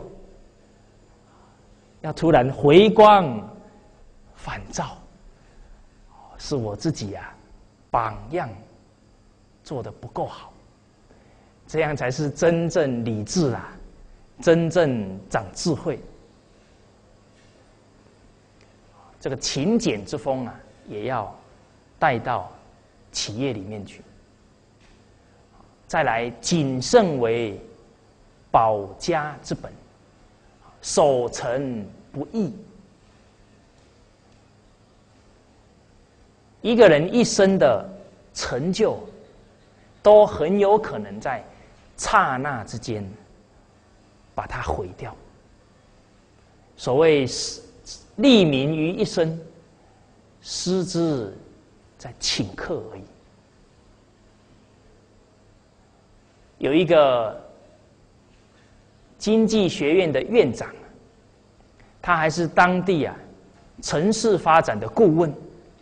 要突然回光返照，是我自己榜样做得不够好，这样才是真正理智真正长智慧。这个勤俭之风也要带到企业里面去。再来，谨慎为保家之本，守成不易。一个人一生的成就，都很有可能在刹那之间把它毁掉。所谓利民于一身，失之在请客而已。有一个经济学院的院长，他还是当地城市发展的顾问，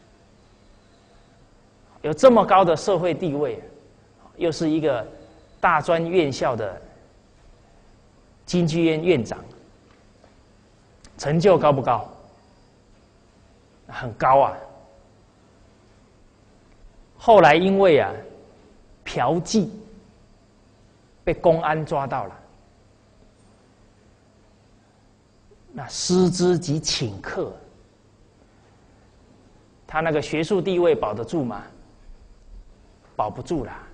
有这么高的社会地位，又是一个大专院校的经济院院长，成就高不高？很高啊！后来因为嫖妓，被公安抓到了。那师资及请客，他那个学术地位保得住吗？保不住啦。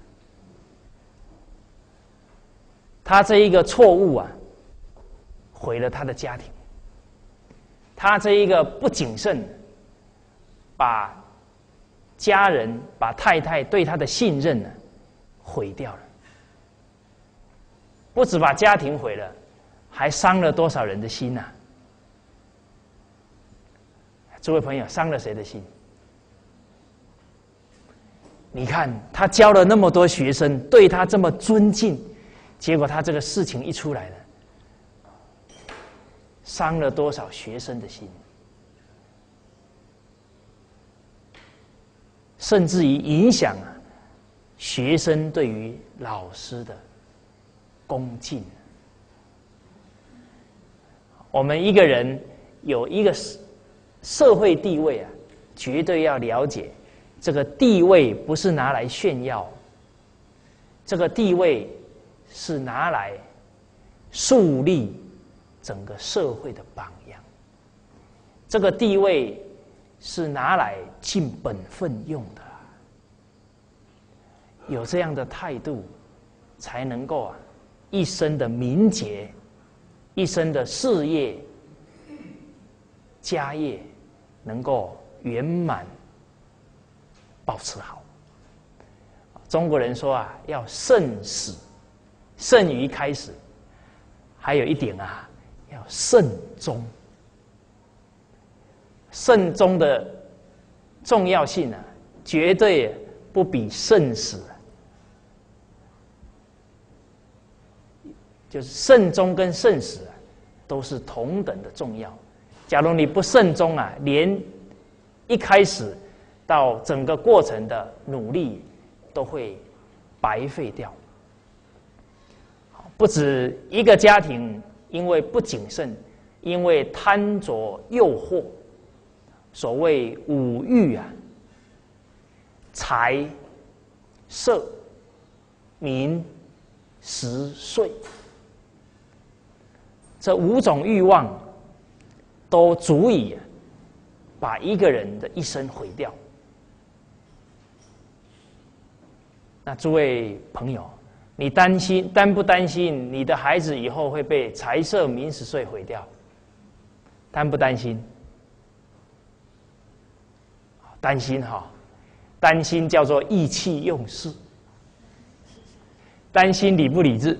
他这一个错误毁了他的家庭。他这一个不谨慎，把家人、把太太对他的信任毁掉了。不止把家庭毁了，还伤了多少人的心啊！诸位朋友，伤了谁的心？你看他教了那么多学生，对他这么尊敬，结果他这个事情一出来了，伤了多少学生的心，甚至于影响学生对于老师的恭敬。我们一个人有一个社会地位绝对要了解，这个地位不是拿来炫耀，这个地位是拿来树立整个社会的榜样，这个地位是拿来尽本分用的。有这样的态度，才能够一生的名节，一生的事业、家业能够圆满保持好。中国人说要慎始，慎于开始，还有一点要慎终。慎终的重要性绝对不比慎始。就是慎终跟慎始都是同等的重要。假如你不慎终连一开始到整个过程的努力都会白费掉。不止一个家庭因为不谨慎，因为贪着诱惑，所谓五欲财、色、名、食、睡，这5种欲望都足以把一个人的一生毁掉。那诸位朋友，你担不担心你的孩子以后会被财色名食睡毁掉？担不担心？担心担心叫做意气用事，担心理不理智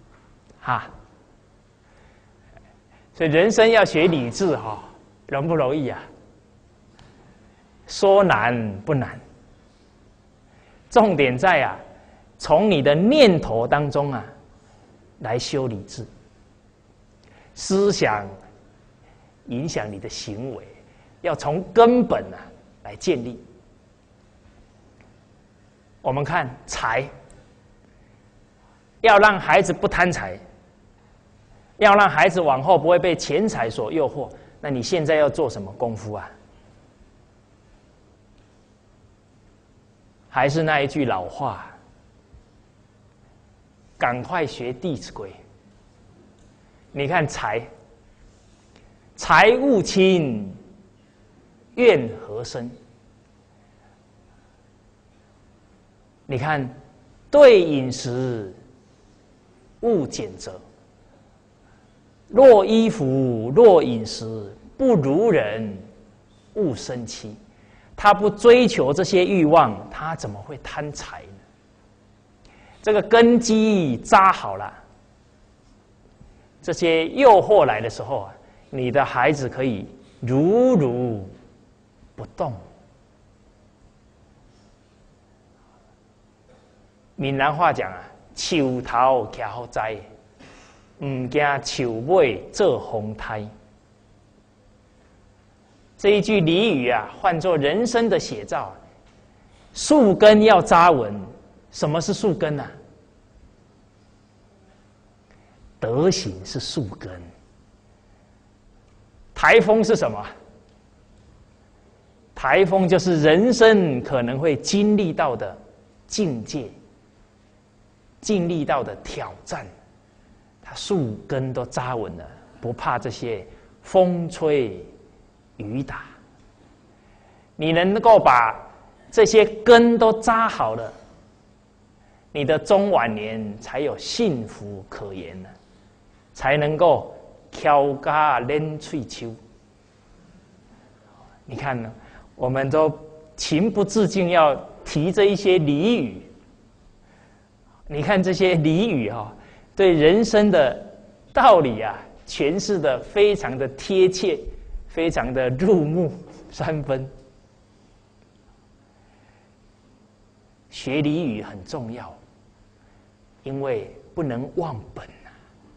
所以人生要学理智容不容易说难不难，重点在从你的念头当中来修理智。思想影响你的行为，要从根本来建立。我们看财，要让孩子不贪财，要让孩子往后不会被钱财所诱惑，那你现在要做什么功夫还是那一句老话，赶快学《弟子规》。你看财物轻，怨何生？你看对饮食勿拣择，若衣服若饮食不如人，勿生戚。他不追求这些欲望，他怎么会贪财呢？这个根基扎好了，这些诱惑来的时候你的孩子可以如如不动。 闽南话讲啊，树头徛好栽，唔惊树尾做风台。这一句俚语啊，换作人生的写照。树根要扎稳，什么是树根啊？德行是树根。台风是什么？台风就是人生可能会经历到的境界，经历到的挑战。它树根都扎稳了，不怕这些风吹雨打。你能够把这些根都扎好了，你的中晚年才有幸福可言呢，才能够挑家连翠秋。你看呢，我们都情不自禁要提这一些俚语。你看这些俚语哈，对人生的道理啊，诠释的非常的贴切，非常的入木三分。学俚语很重要，因为不能忘本啊。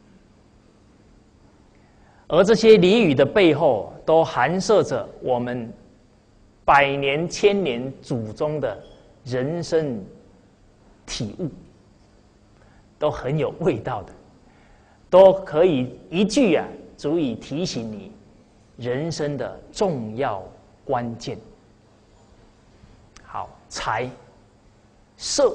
而这些俚语的背后，都含摄着我们百年千年祖宗的人生体悟，都很有味道的，都可以一句啊，足以提醒你人生的重要关键。好，财。色，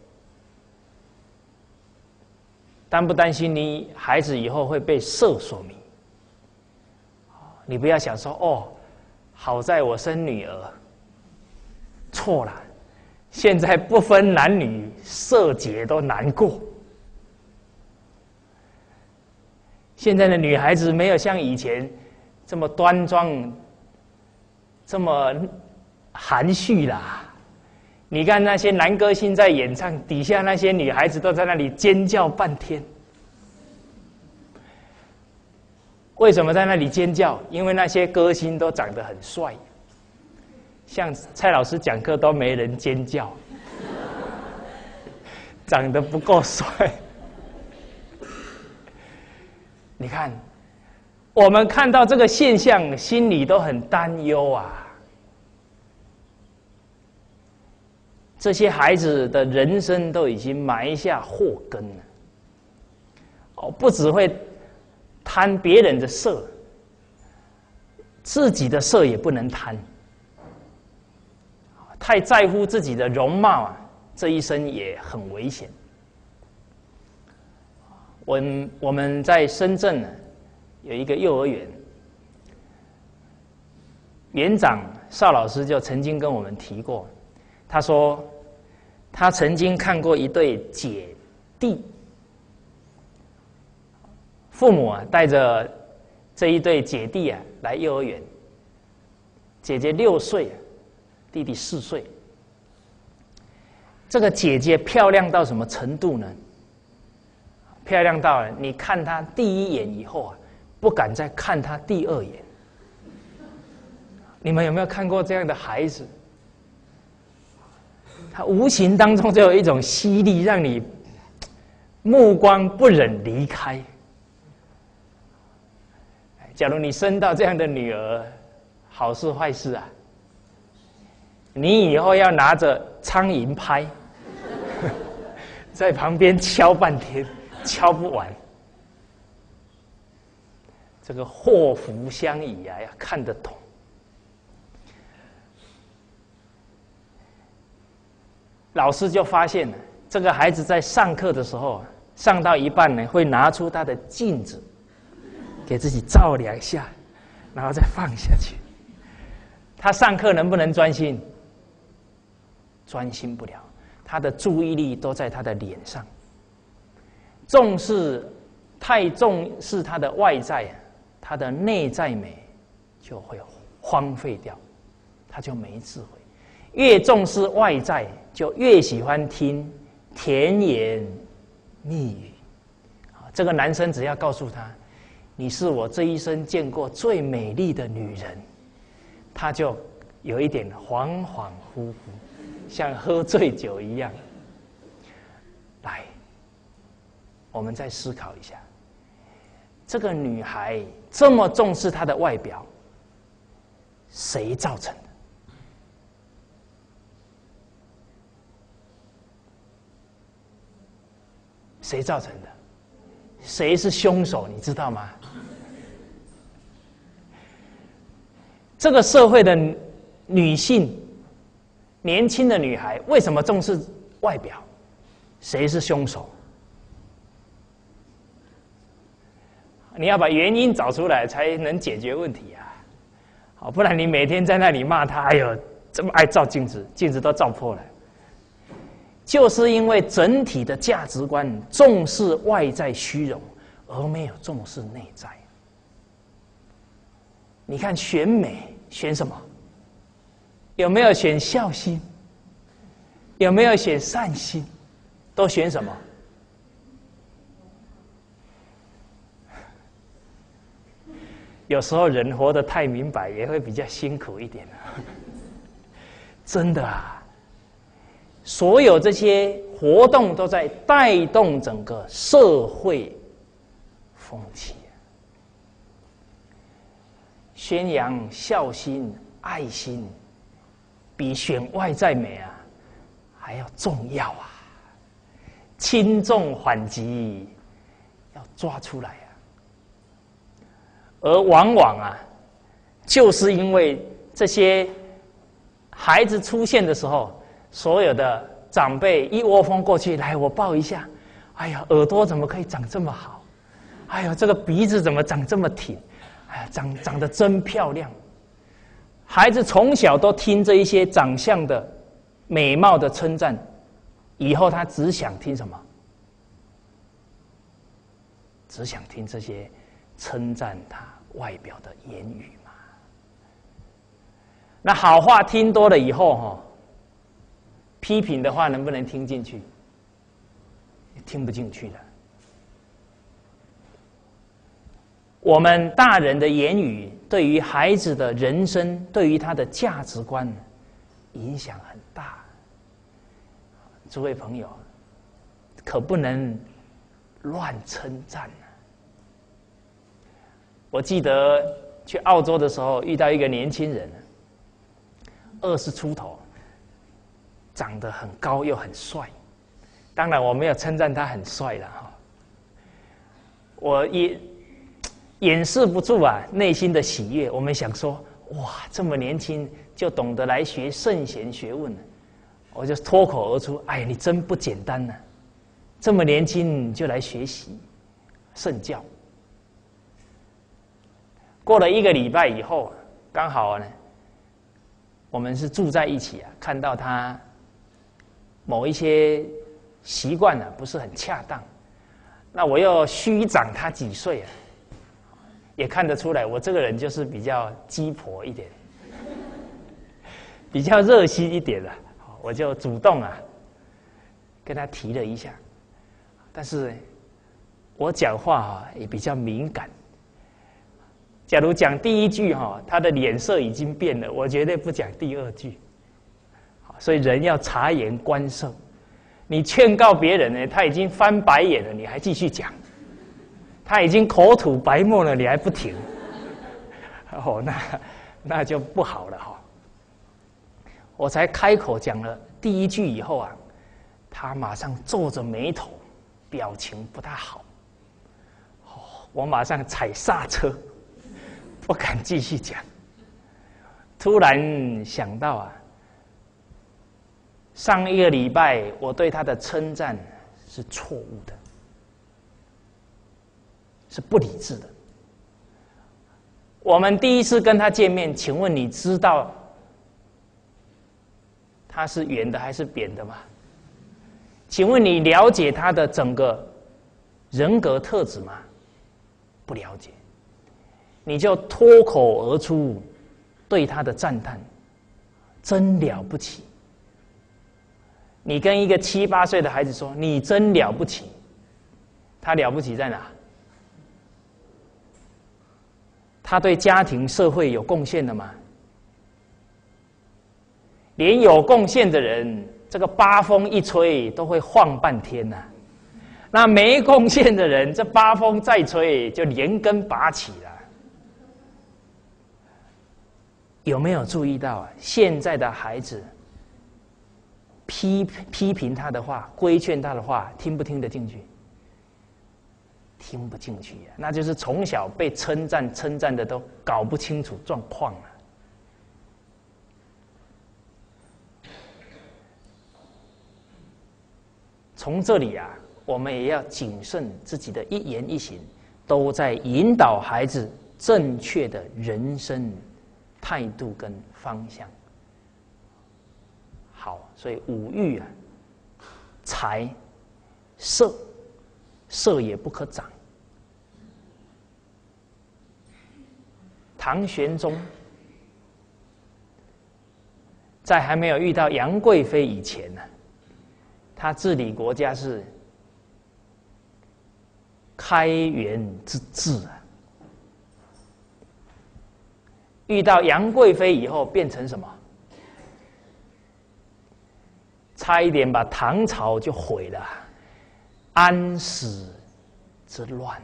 担不担心你孩子以后会被色所迷？你不要想说哦，好在我生女儿。错了，现在不分男女，色结都难过。现在的女孩子没有像以前这么端庄，这么含蓄啦。你看那些男歌星在演唱，底下那些女孩子都在那里尖叫半天。为什么在那里尖叫？因为那些歌星都长得很帅，像蔡老师讲课都没人尖叫，长得不够帅。你看，我们看到这个现象，心里都很担忧啊。这些孩子的人生都已经埋下祸根了。哦，不只会贪别人的色，自己的色也不能贪。太在乎自己的容貌啊，这一生也很危险。我们在深圳呢，有一个幼儿园，园长邵老师就曾经跟我们提过。他说，他曾经看过一对姐弟，父母啊带着这一对姐弟啊来幼儿园，姐姐6岁，弟弟4岁。这个姐姐漂亮到什么程度呢？漂亮到你看她第一眼以后啊，不敢再看她第2眼。你们有没有看过这样的孩子？他无形当中就有一种吸力，让你目光不忍离开。假如你生到这样的女儿，好事坏事啊？你以后要拿着苍蝇拍，在旁边敲半天，敲不完。这个祸福相倚啊，要看得懂。老师就发现了，这个孩子在上课的时候，上到一半呢，会拿出他的镜子，给自己照2下，然后再放下去。他上课能不能专心？专心不了，他的注意力都在他的脸上。太重视他的外在，他的内在美就会荒废掉，他就没智慧。越重视外在，就越喜欢听甜言蜜语。这个男生只要告诉他，你是我这一生见过最美丽的女人，他就有一点恍恍惚惚，像喝醉酒一样。 我们再思考一下，这个女孩这么重视她的外表，谁造成的？谁造成的？谁是凶手？你知道吗？这个社会的女性，年轻的女孩为什么重视外表？谁是凶手？你要把原因找出来，才能解决问题啊！好，不然你每天在那里骂她，哎呦，这么爱照镜子，镜子都照破了。就是因为整体的价值观重视外在虚荣，而没有重视内在。你看选美选什么？有没有选孝心？有没有选善心？都选什么？有时候人活得太明白，也会比较辛苦一点真的啊，所有这些活动都在带动整个社会风气，宣扬孝心、爱心，比选外在美啊还要重要啊！轻重缓急要抓出来啊！而往往啊，就是因为这些孩子出现的时候，所有的长辈一窝蜂过去，来我抱一下。哎呀，耳朵怎么可以长这么好？哎呀，这个鼻子怎么长这么挺？哎呀，长得真漂亮。孩子从小都听这一些长相的美貌的称赞，以后他只想听什么？只想听这些称赞他外表的言语嘛。那好话听多了以后，批评的话能不能听进去？听不进去了。我们大人的言语对于孩子的人生，对于他的价值观影响很大。诸位朋友，可不能乱称赞啊！我记得去澳洲的时候，遇到一个年轻人，20出头，长得很高又很帅。当然我没有称赞他很帅了哈，我也掩饰不住啊内心的喜悦。我们想说，哇，这么年轻就懂得来学圣贤学问，我就脱口而出：哎呀，你真不简单呢！这么年轻就来学习圣教。过了1个礼拜以后，刚好呢，我们是住在一起啊，看到他某一些习惯不是很恰当，那我又虚长他几岁啊，也看得出来我这个人就是比较鸡婆一点，比较热心一点的，我就主动跟他提了一下，但是我讲话也比较敏感。假如讲第1句他的脸色已经变了，我绝对不讲第2句。所以人要察言观色。你劝告别人呢，他已经翻白眼了，你还继续讲；他已经口吐白沫了，你还不停。那就不好了哈。我才开口讲了第1句以后他马上皱着眉头，表情不大好。我马上踩刹车。不敢继续讲，突然想到上1个礼拜我对他的称赞是错误的，是不理智的。我们第1次跟他见面，请问你知道他是圆的还是扁的吗？请问你了解他的整个人格特质吗？不了解。你就脱口而出对他的赞叹，真了不起。你跟一个7、8岁的孩子说你真了不起，他了不起在哪？他对家庭社会有贡献的吗？连有贡献的人，这个8风一吹都会晃半天。 那没贡献的人，这八风再吹就连根拔起了。有没有注意到啊？现在的孩子批评他的话，规劝他的话，听不听得进去？听不进去啊！那就是从小被称赞的都搞不清楚状况了。从这里啊，我们也要谨慎自己的一言一行，都在引导孩子正确的人生态度跟方向。好，所以五欲啊，财、色，色也不可长。唐玄宗在还没有遇到杨贵妃以前呢，他治理国家是开元之治啊。遇到杨贵妃以后，变成什么？差一点把唐朝就毁了，安史之乱。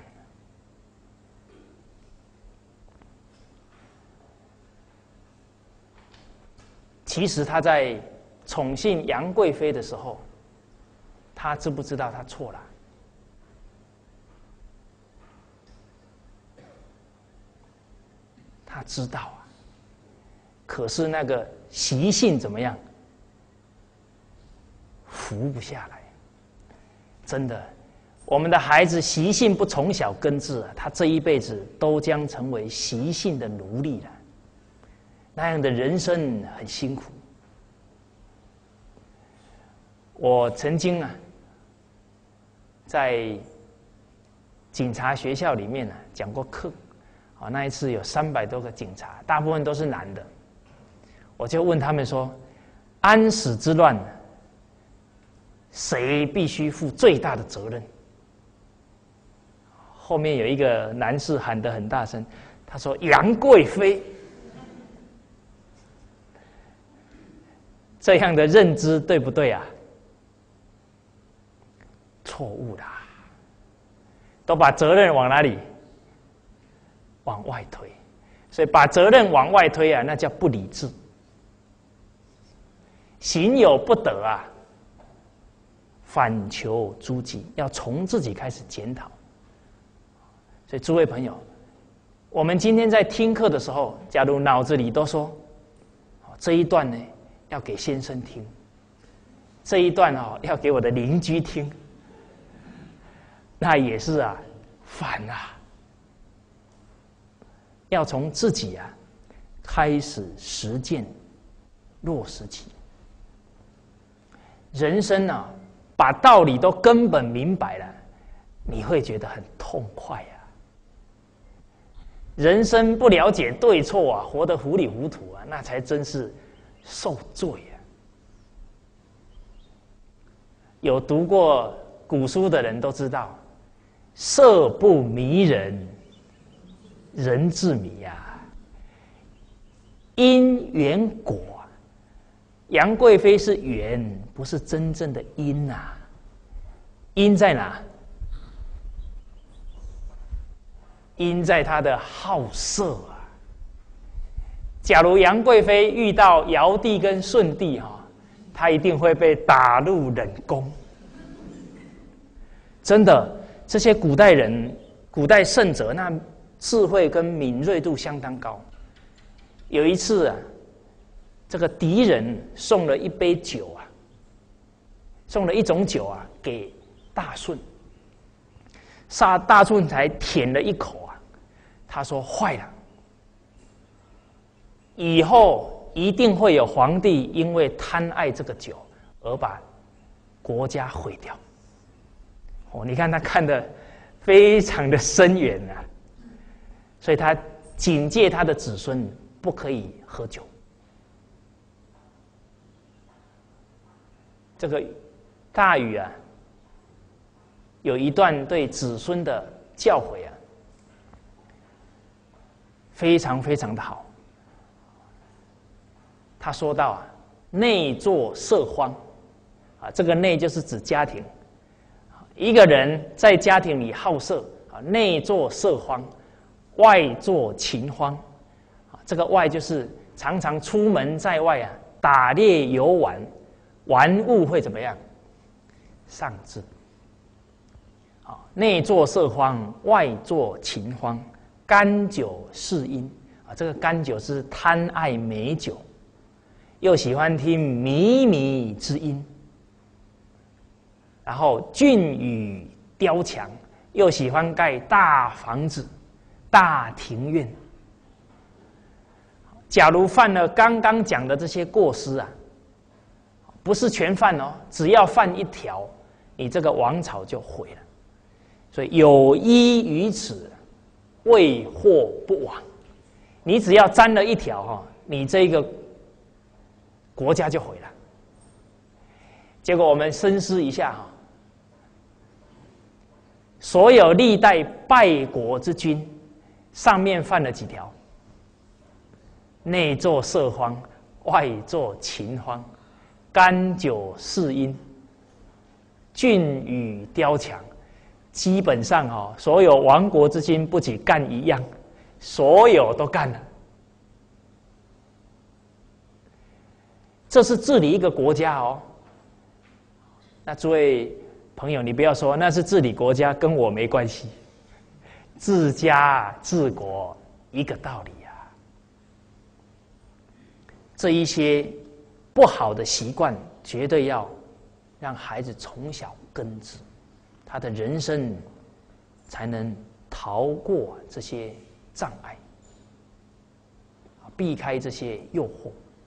其实他在宠幸杨贵妃的时候，他知不知道他错了？他知道啊，可是那个习性怎么样？服不下来。真的，我们的孩子习性不从小根治啊，他这一辈子都将成为习性的奴隶了。那样的人生很辛苦。我曾经啊，在警察学校里面讲过课，啊，那一次有300多个警察，大部分都是男的。我就问他们说：安史之乱，谁必须负最大的责任？后面有一个男士喊得很大声，他说：杨贵妃。这样的认知对不对啊？错误啦！都把责任往哪里？往外推。所以把责任往外推啊，那叫不理智。行有不得啊，反求诸己，要从自己开始检讨。所以诸位朋友，我们今天在听课的时候，假如脑子里都说这一段呢要给先生听，这一段要给我的邻居听，那也是啊反啊。要从自己啊开始实践落实起。人生啊，把道理都根本明白了，你会觉得很痛快啊。人生不了解对错啊，活得糊里糊涂啊，那才真是受罪啊。有读过古书的人都知道，色不迷人，人自迷呀。因缘果，杨贵妃是缘，不是真正的因啊。因在哪？因在她的好色啊。假如杨贵妃遇到尧帝跟舜帝她一定会被打入冷宫。真的，这些古代人、古代圣者，那智慧跟敏锐度相当高。有一次啊，这个敌人送了一杯酒啊，送了一种酒啊给大舜。大舜才舔了一口啊，他说坏了，以后一定会有皇帝因为贪爱这个酒而把国家毁掉。你看他看得非常的深远啊，所以他警戒他的子孙不可以喝酒。这个大禹啊，有一段对子孙的教诲啊，非常非常的好。他说到内作色荒，这个内就是指家庭， 一个人在家庭里好色啊，内作色荒，外作情荒。这个外就是常常出门在外啊，打猎游玩，玩物会怎么样？丧志。内作色荒，外作情荒，甘酒嗜音啊，这个甘酒是贪爱美酒，又喜欢听靡靡之音。然后峻宇雕墙，又喜欢盖大房子、大庭院。假如犯了刚刚讲的这些过失啊，不是全犯哦，只要犯一条，你这个王朝就毁了。所以有依于此，未祸不亡。你只要沾了一条哈，你这个国家就毁了。结果我们深思一下哈，所有历代败国之君，上面犯了几条？内作色荒，外作情荒，甘酒嗜音，峻宇雕墙。基本上所有亡国之君不仅干一样，所有都干了。这是治理一个国家哦。那诸位朋友，你不要说那是治理国家，跟我没关系。治家治国一个道理啊。这一些不好的习惯，绝对要让孩子从小根治。他的人生才能逃过这些障碍，避开这些诱惑。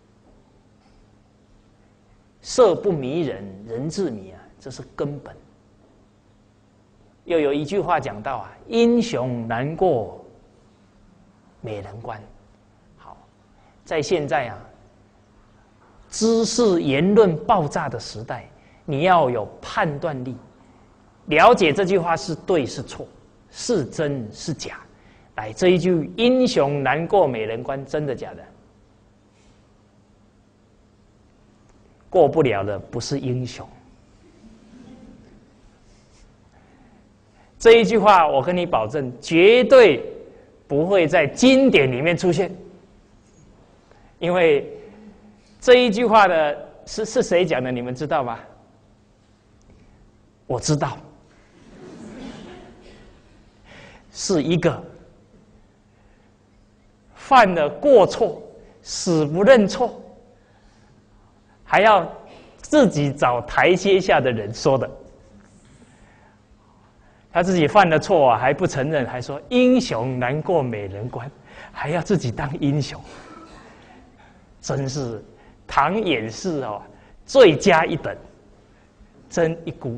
色不迷人，人自迷啊，这是根本。又有一句话讲到啊，英雄难过美人关。好，在现在啊，知识言论爆炸的时代，你要有判断力。了解这句话是对是错，是真是假。来，这一句英雄难过美人关，真的假的？过不了的不是英雄。这一句话我跟你保证，绝对不会在经典里面出现。因为这一句话的是谁讲的，你们知道吗？我知道。是一个犯了过错，死不认错，还要自己找台阶下的人说的。他自己犯了错啊，还不承认，还说英雄难过美人关，还要自己当英雄，真是唐掩饰哦，罪加一等，真一孤。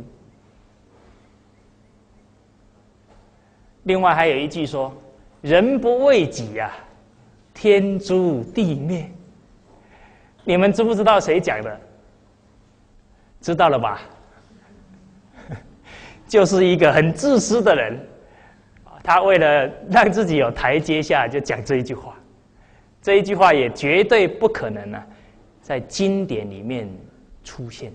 另外还有一句说：“人不为己呀，天诛地灭。”你们知不知道谁讲的？知道了吧？就是一个很自私的人，他为了让自己有台阶下，就讲这一句话。这一句话也绝对不可能啊，在经典里面出现。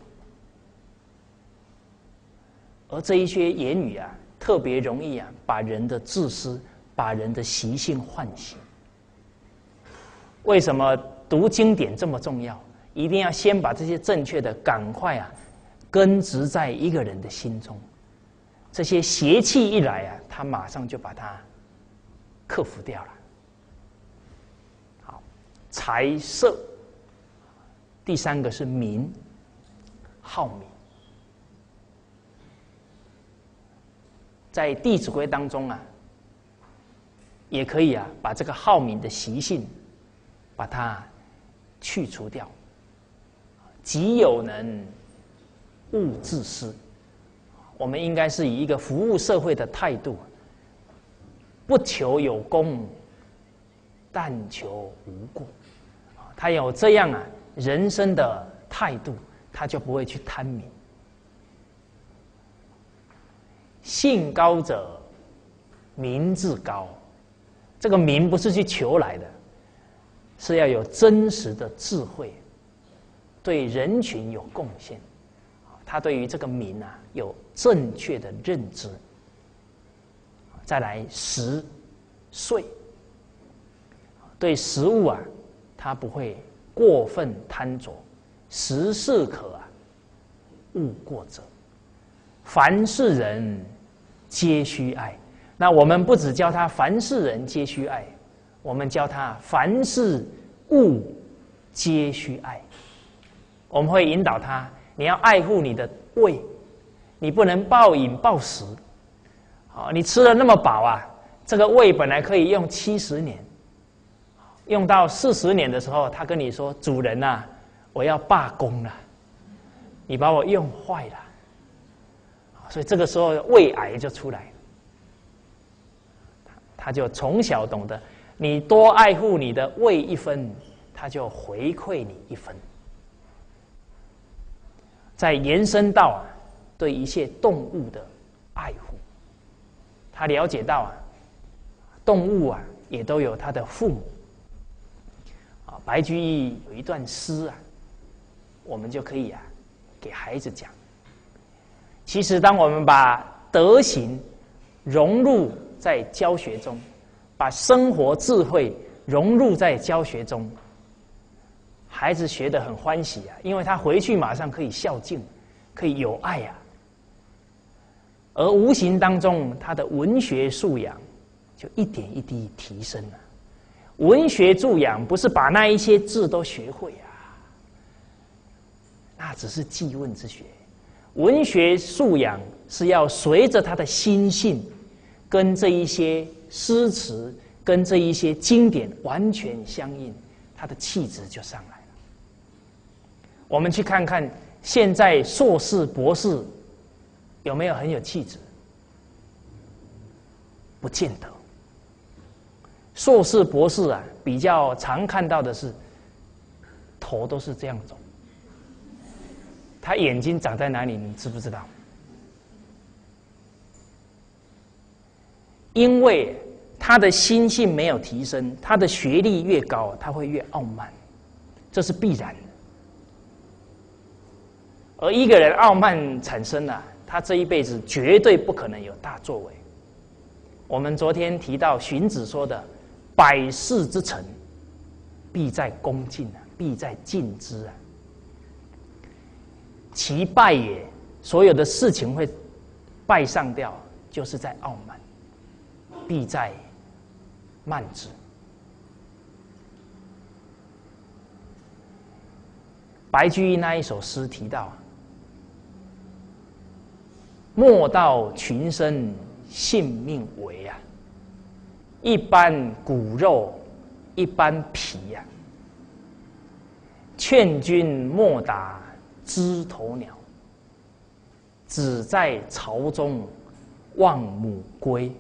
而这一些言语啊，特别容易啊，把人的自私、把人的习性唤醒。为什么读经典这么重要？一定要先把这些正确的赶快啊，根植在一个人的心中。这些邪气一来啊，他马上就把它克服掉了。好，财色，第三个是名，好名。在《弟子规》当中啊，也可以啊，把这个好名的习性，把它去除掉。己有能，勿自私。我们应该是以一个服务社会的态度，不求有功，但求无过。他有这样啊人生的态度，他就不会去贪名。性高者，名自高。这个名不是去求来的，是要有真实的智慧，对人群有贡献。 他对于这个名啊有正确的认知。再来食睡，对食物啊，他不会过分贪着，食适可啊，勿过者。凡是人皆须爱。那我们不只教他凡是人皆须爱，我们教他凡是物皆须爱。我们会引导他，你要爱护你的胃，你不能暴饮暴食。你吃了那么饱啊，这个胃本来可以用70年，用到40年的时候，他跟你说：“主人啊，我要罢工了，你把我用坏了。”所以这个时候胃癌就出来了。他就从小懂得，你多爱护你的胃1分，他就回馈你1分。再延伸到啊，对一切动物的爱护，他了解到啊，动物啊也都有他的父母。白居易有一段诗啊，我们就可以啊给孩子讲。其实，当我们把德行融入在教学中，把生活智慧融入在教学中，孩子学得很欢喜啊，因为他回去马上可以孝敬，可以有爱啊。而无形当中，他的文学素养就一点一滴提升了。文学素养不是把那一些字都学会啊，那只是记问之学。文学素养是要随着他的心性，跟这一些诗词、跟这一些经典完全相应，他的气质就上来了。我们去看看现在硕士、博士有没有很有气质？不见得。硕士、博士啊，比较常看到的是头都是这样走。他眼睛长在哪里？你知不知道？因为他的心性没有提升，他的学历越高，他会越傲慢，这是必然的。而一个人傲慢产生了，他这一辈子绝对不可能有大作为。我们昨天提到荀子说的“百事之成，必在恭敬啊，必在敬之啊。其败也”，所有的事情会败上掉，就是在傲慢。必在慢之。白居易那一首诗提到：“莫道群生性命微啊，一般骨肉，一般皮呀。劝君莫打枝头鸟，只在巢中望母归。”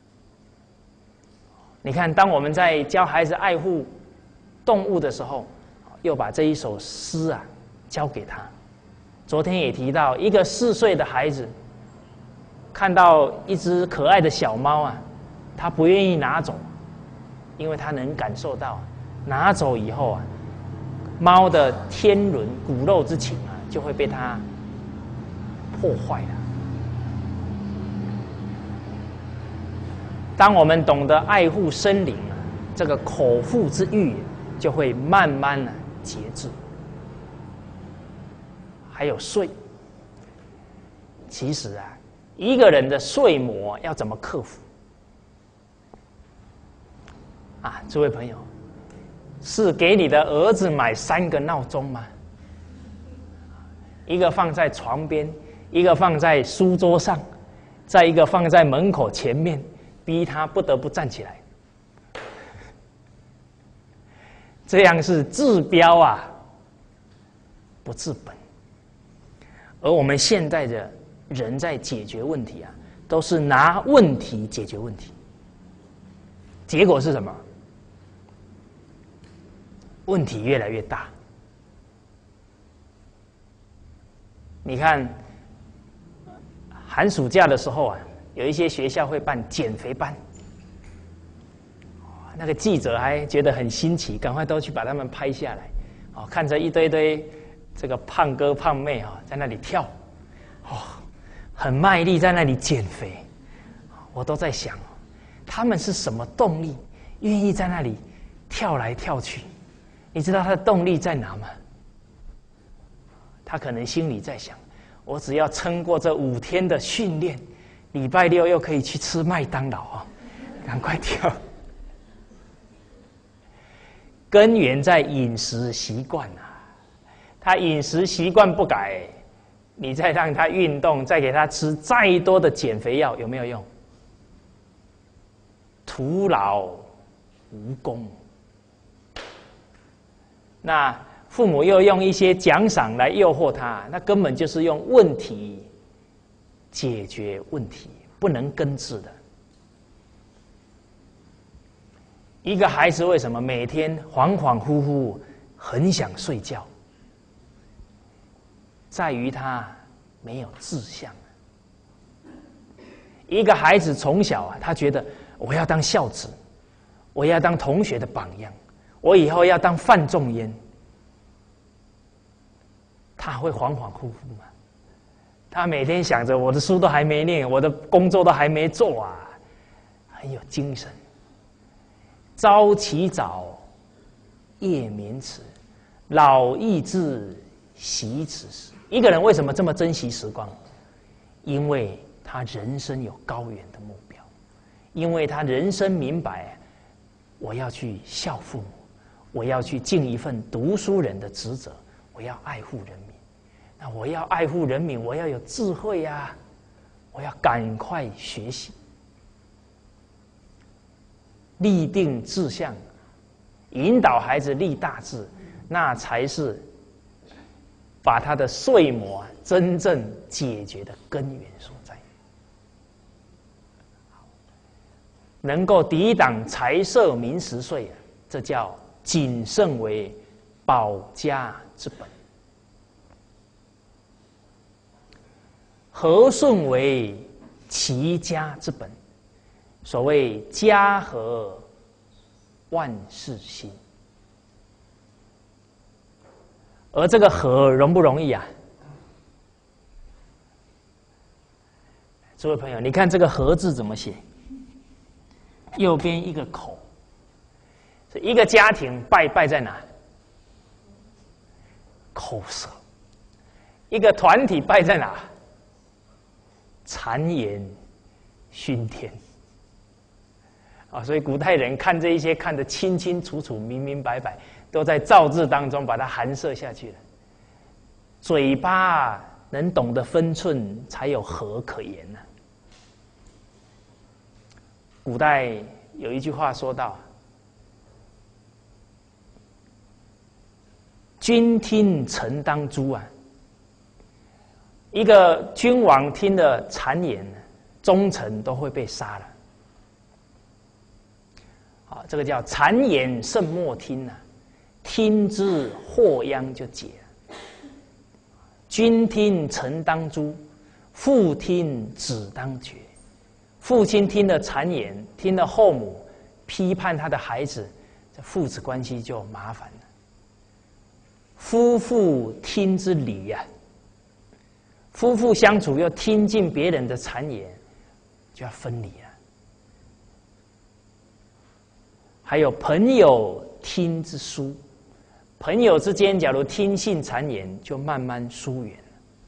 你看，当我们在教孩子爱护动物的时候，又把这一首诗啊教给他。昨天也提到，一个4岁的孩子看到一只可爱的小猫啊，他不愿意拿走，因为他能感受到拿走以后啊，猫的天伦骨肉之情啊，就会被他破坏了。当我们懂得爱护生灵啊，这个口腹之欲就会慢慢的节制。还有睡，其实啊，一个人的睡魔要怎么克服？啊，诸位朋友，是给你的儿子买3个闹钟吗？一个放在床边，一个放在书桌上，再一个放在门口前面，逼他不得不站起来。这样是治标啊，不治本。而我们现在的人在解决问题啊，都是拿问题解决问题，结果是什么？问题越来越大。你看，寒暑假的时候啊，有一些学校会办减肥班，那个记者还觉得很新奇，赶快都去把他们拍下来，看着一堆堆这个胖哥胖妹在那里跳， 很卖力在那里减肥，我都在想，他们是什么动力，愿意在那里跳来跳去？你知道他的动力在哪吗？他可能心里在想，我只要撑过这5天的训练，礼拜6又可以去吃麦当劳啊，赶快跳。根源在饮食习惯啊，他饮食习惯不改，你再让他运动，再给他吃再多的减肥药，有没有用？徒劳无功。那父母又用一些奖赏来诱惑他，那根本就是用问题解决问题，不能根治的。一个孩子为什么每天恍恍惚惚，很想睡觉？在于他没有志向。一个孩子从小啊，他觉得我要当孝子，我要当同学的榜样，我以后要当范仲淹。他会恍恍惚惚吗？他每天想着我的书都还没念，我的工作都还没做啊，很有精神。朝起早，夜眠迟，老易至，习此时。一个人为什么这么珍惜时光？因为他人生有高远的目标，因为他人生明白，我要去孝父母，我要去尽一份读书人的职责，我要爱护人民。那我要爱护人民，我要有智慧呀，我要赶快学习。立定志向，引导孩子立大志，那才是把他的睡魔真正解决的根源所在。能够抵挡财色名食睡，这叫谨慎为保家之本，和顺为齐家之本。所谓家和万事兴，而这个和容不容易啊？诸位朋友，你看这个和字怎么写？右边一个口，一个家庭败在哪？口舌。一个团体败在哪？谗言熏天。所以古代人看这一些看得清清楚楚、明明白白，都在造字当中把它含摄下去了。嘴巴能懂得分寸，才有和可言呢。古代有一句话说道：“君听臣当诛啊！”一个君王听了谗言，忠臣都会被杀了。这个叫谗言慎莫听啊，听之祸殃就解了。君听臣当诛，父听子当绝。父亲听了谗言，听了后母批判他的孩子，这父子关系就麻烦了。夫妇听之离啊，夫妇相处又听进别人的谗言，就要分离了。还有朋友听之疏，朋友之间假如听信谗言，就慢慢疏远了。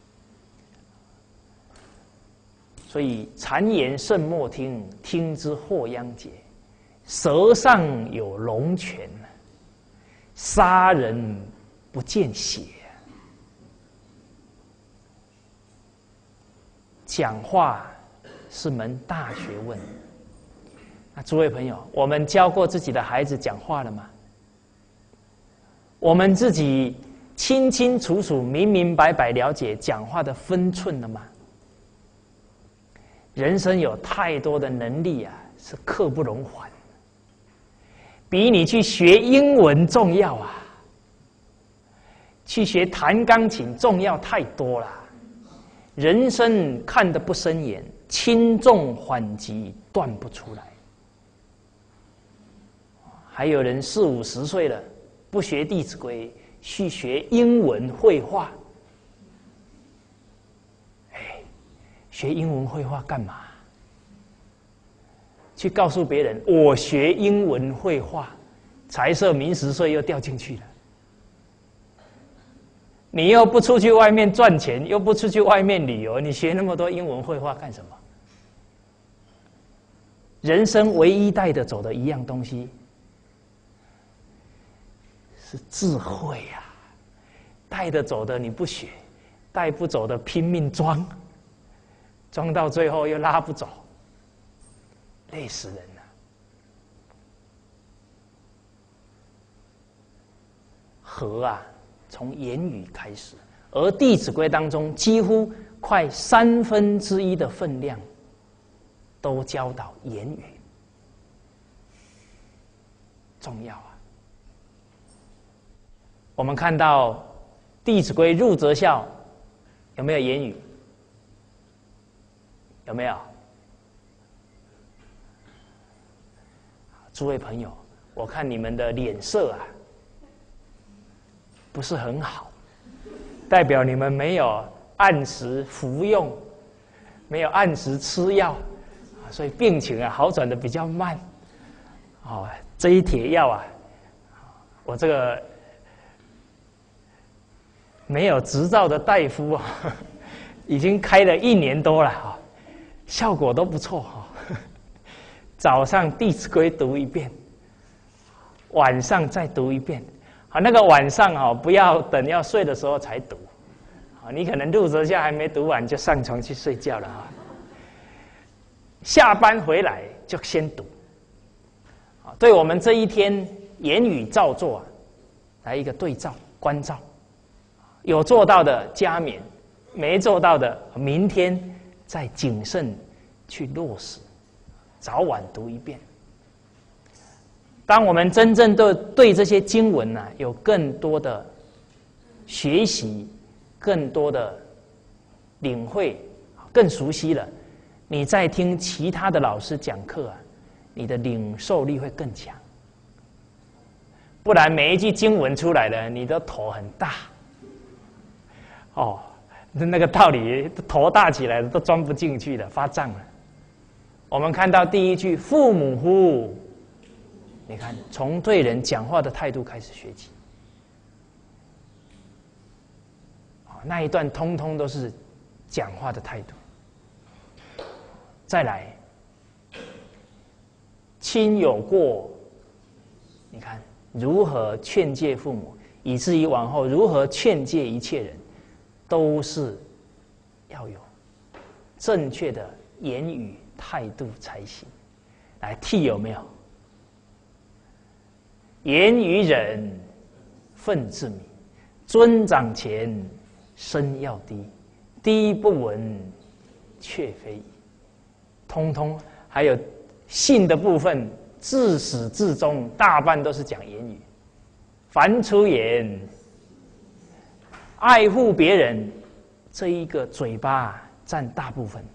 所以谗言慎莫听，听之祸殃解。舌上有龙泉，杀人不见血。讲话是门大学问。那诸位朋友，我们教过自己的孩子讲话了吗？我们自己清清楚楚、明明白白了解讲话的分寸了吗？人生有太多的能力啊，是刻不容缓，比你去学英文重要啊，去学弹钢琴重要太多了。人生看得不深远，轻重缓急断不出来。还有人40、50岁了，不学《弟子规》，去学英文绘画。 学英文绘画干嘛？去告诉别人我学英文绘画，财色名食睡又掉进去了。你又不出去外面赚钱，又不出去外面旅游，你学那么多英文绘画干什么？人生唯一带得走的一样东西是智慧呀，带得走的你不学，带不走的拼命装，装到最后又拉不走，累死人了。和啊，从言语开始，而《弟子规》当中几乎快1/3的分量都教导言语，重要啊！我们看到《弟子规》入则孝，有没有言语？有没有？诸位朋友，我看你们的脸色啊，不是很好，代表你们没有按时服用，没有按时吃药，所以病情啊好转的比较慢。哦，这一帖药啊，我这个没有执照的大夫啊，已经开了1年多了啊，效果都不错哈。早上《弟子规》读1遍，晚上再读1遍。好，那个晚上啊，不要等要睡的时候才读。啊，你可能入则孝还没读完就上床去睡觉了啊。下班回来就先读。啊，对我们这一天言语照做啊，来一个对照关照。有做到的加勉，没做到的明天再谨慎去落实，早晚读1遍。当我们真正的对这些经文呢，有更多的学习，更多的领会，更熟悉了，你再听其他的老师讲课啊，你的领受力会更强。不然每一句经文出来了，你的头很大，哦，那个道理头大起来都装不进去了，发胀了。我们看到第一句“父母呼”。你看，从对人讲话的态度开始学起，那一段通通都是讲话的态度。再来，亲有过，你看如何劝诫父母，以至于往后如何劝诫一切人，都是要有正确的言语态度才行。来，悌有没有？言于人，忿自泯；尊长前，声要低；低不闻，却非宜。通通还有信的部分，自始至终大半都是讲言语。凡出言，爱护别人，这一个嘴巴占大部分。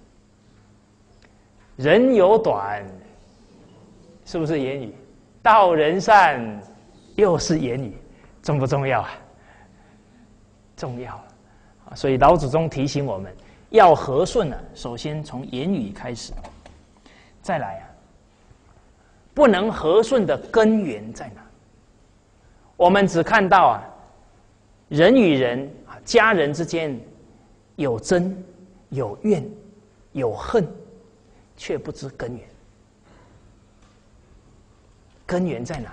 人有短，是不是言语？道人善，又是言语，重不重要啊？重要啊！所以老祖宗提醒我们，要和顺啊，首先从言语开始。再来啊，不能和顺的根源在哪？我们只看到啊，人与人啊，家人之间有憎、有怨、有恨，却不知根源。根源在哪？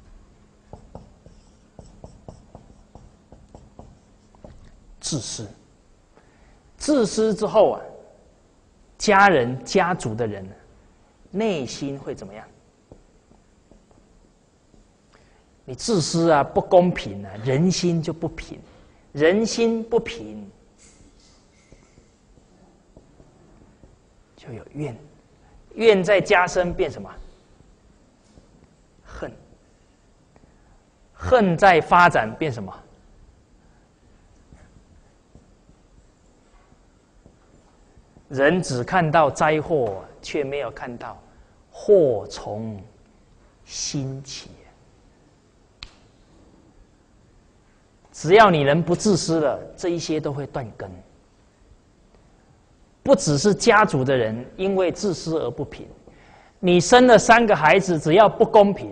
自私。自私之后啊，家人、家族的人内心会怎么样？你自私啊，不公平啊，人心就不平，人心不平，就有怨，怨再加深变什么？恨，恨再发展变什么？人只看到灾祸，却没有看到祸从心起。只要你人不自私了，这一些都会断根。 不只是家族的人因为自私而不平，你生了3个孩子，只要不公平，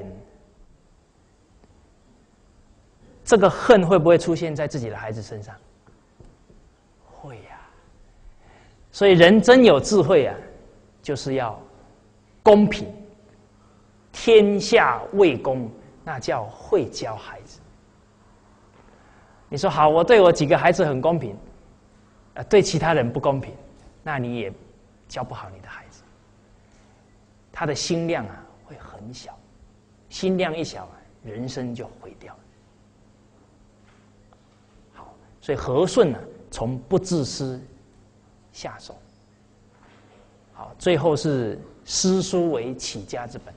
这个恨会不会出现在自己的孩子身上？会呀。所以人真有智慧啊，就是要公平，天下为公，那叫会教孩子。你说好，我对我几个孩子很公平，对其他人不公平，那你也教不好你的孩子。他的心量啊会很小，心量一小啊，人生就毁掉了。好，所以和顺呢，从不自私下手。好，最后是诗书为起家之本。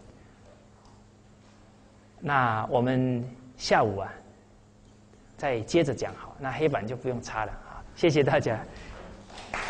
那我们下午啊，再接着讲好，那黑板就不用擦了啊，谢谢大家。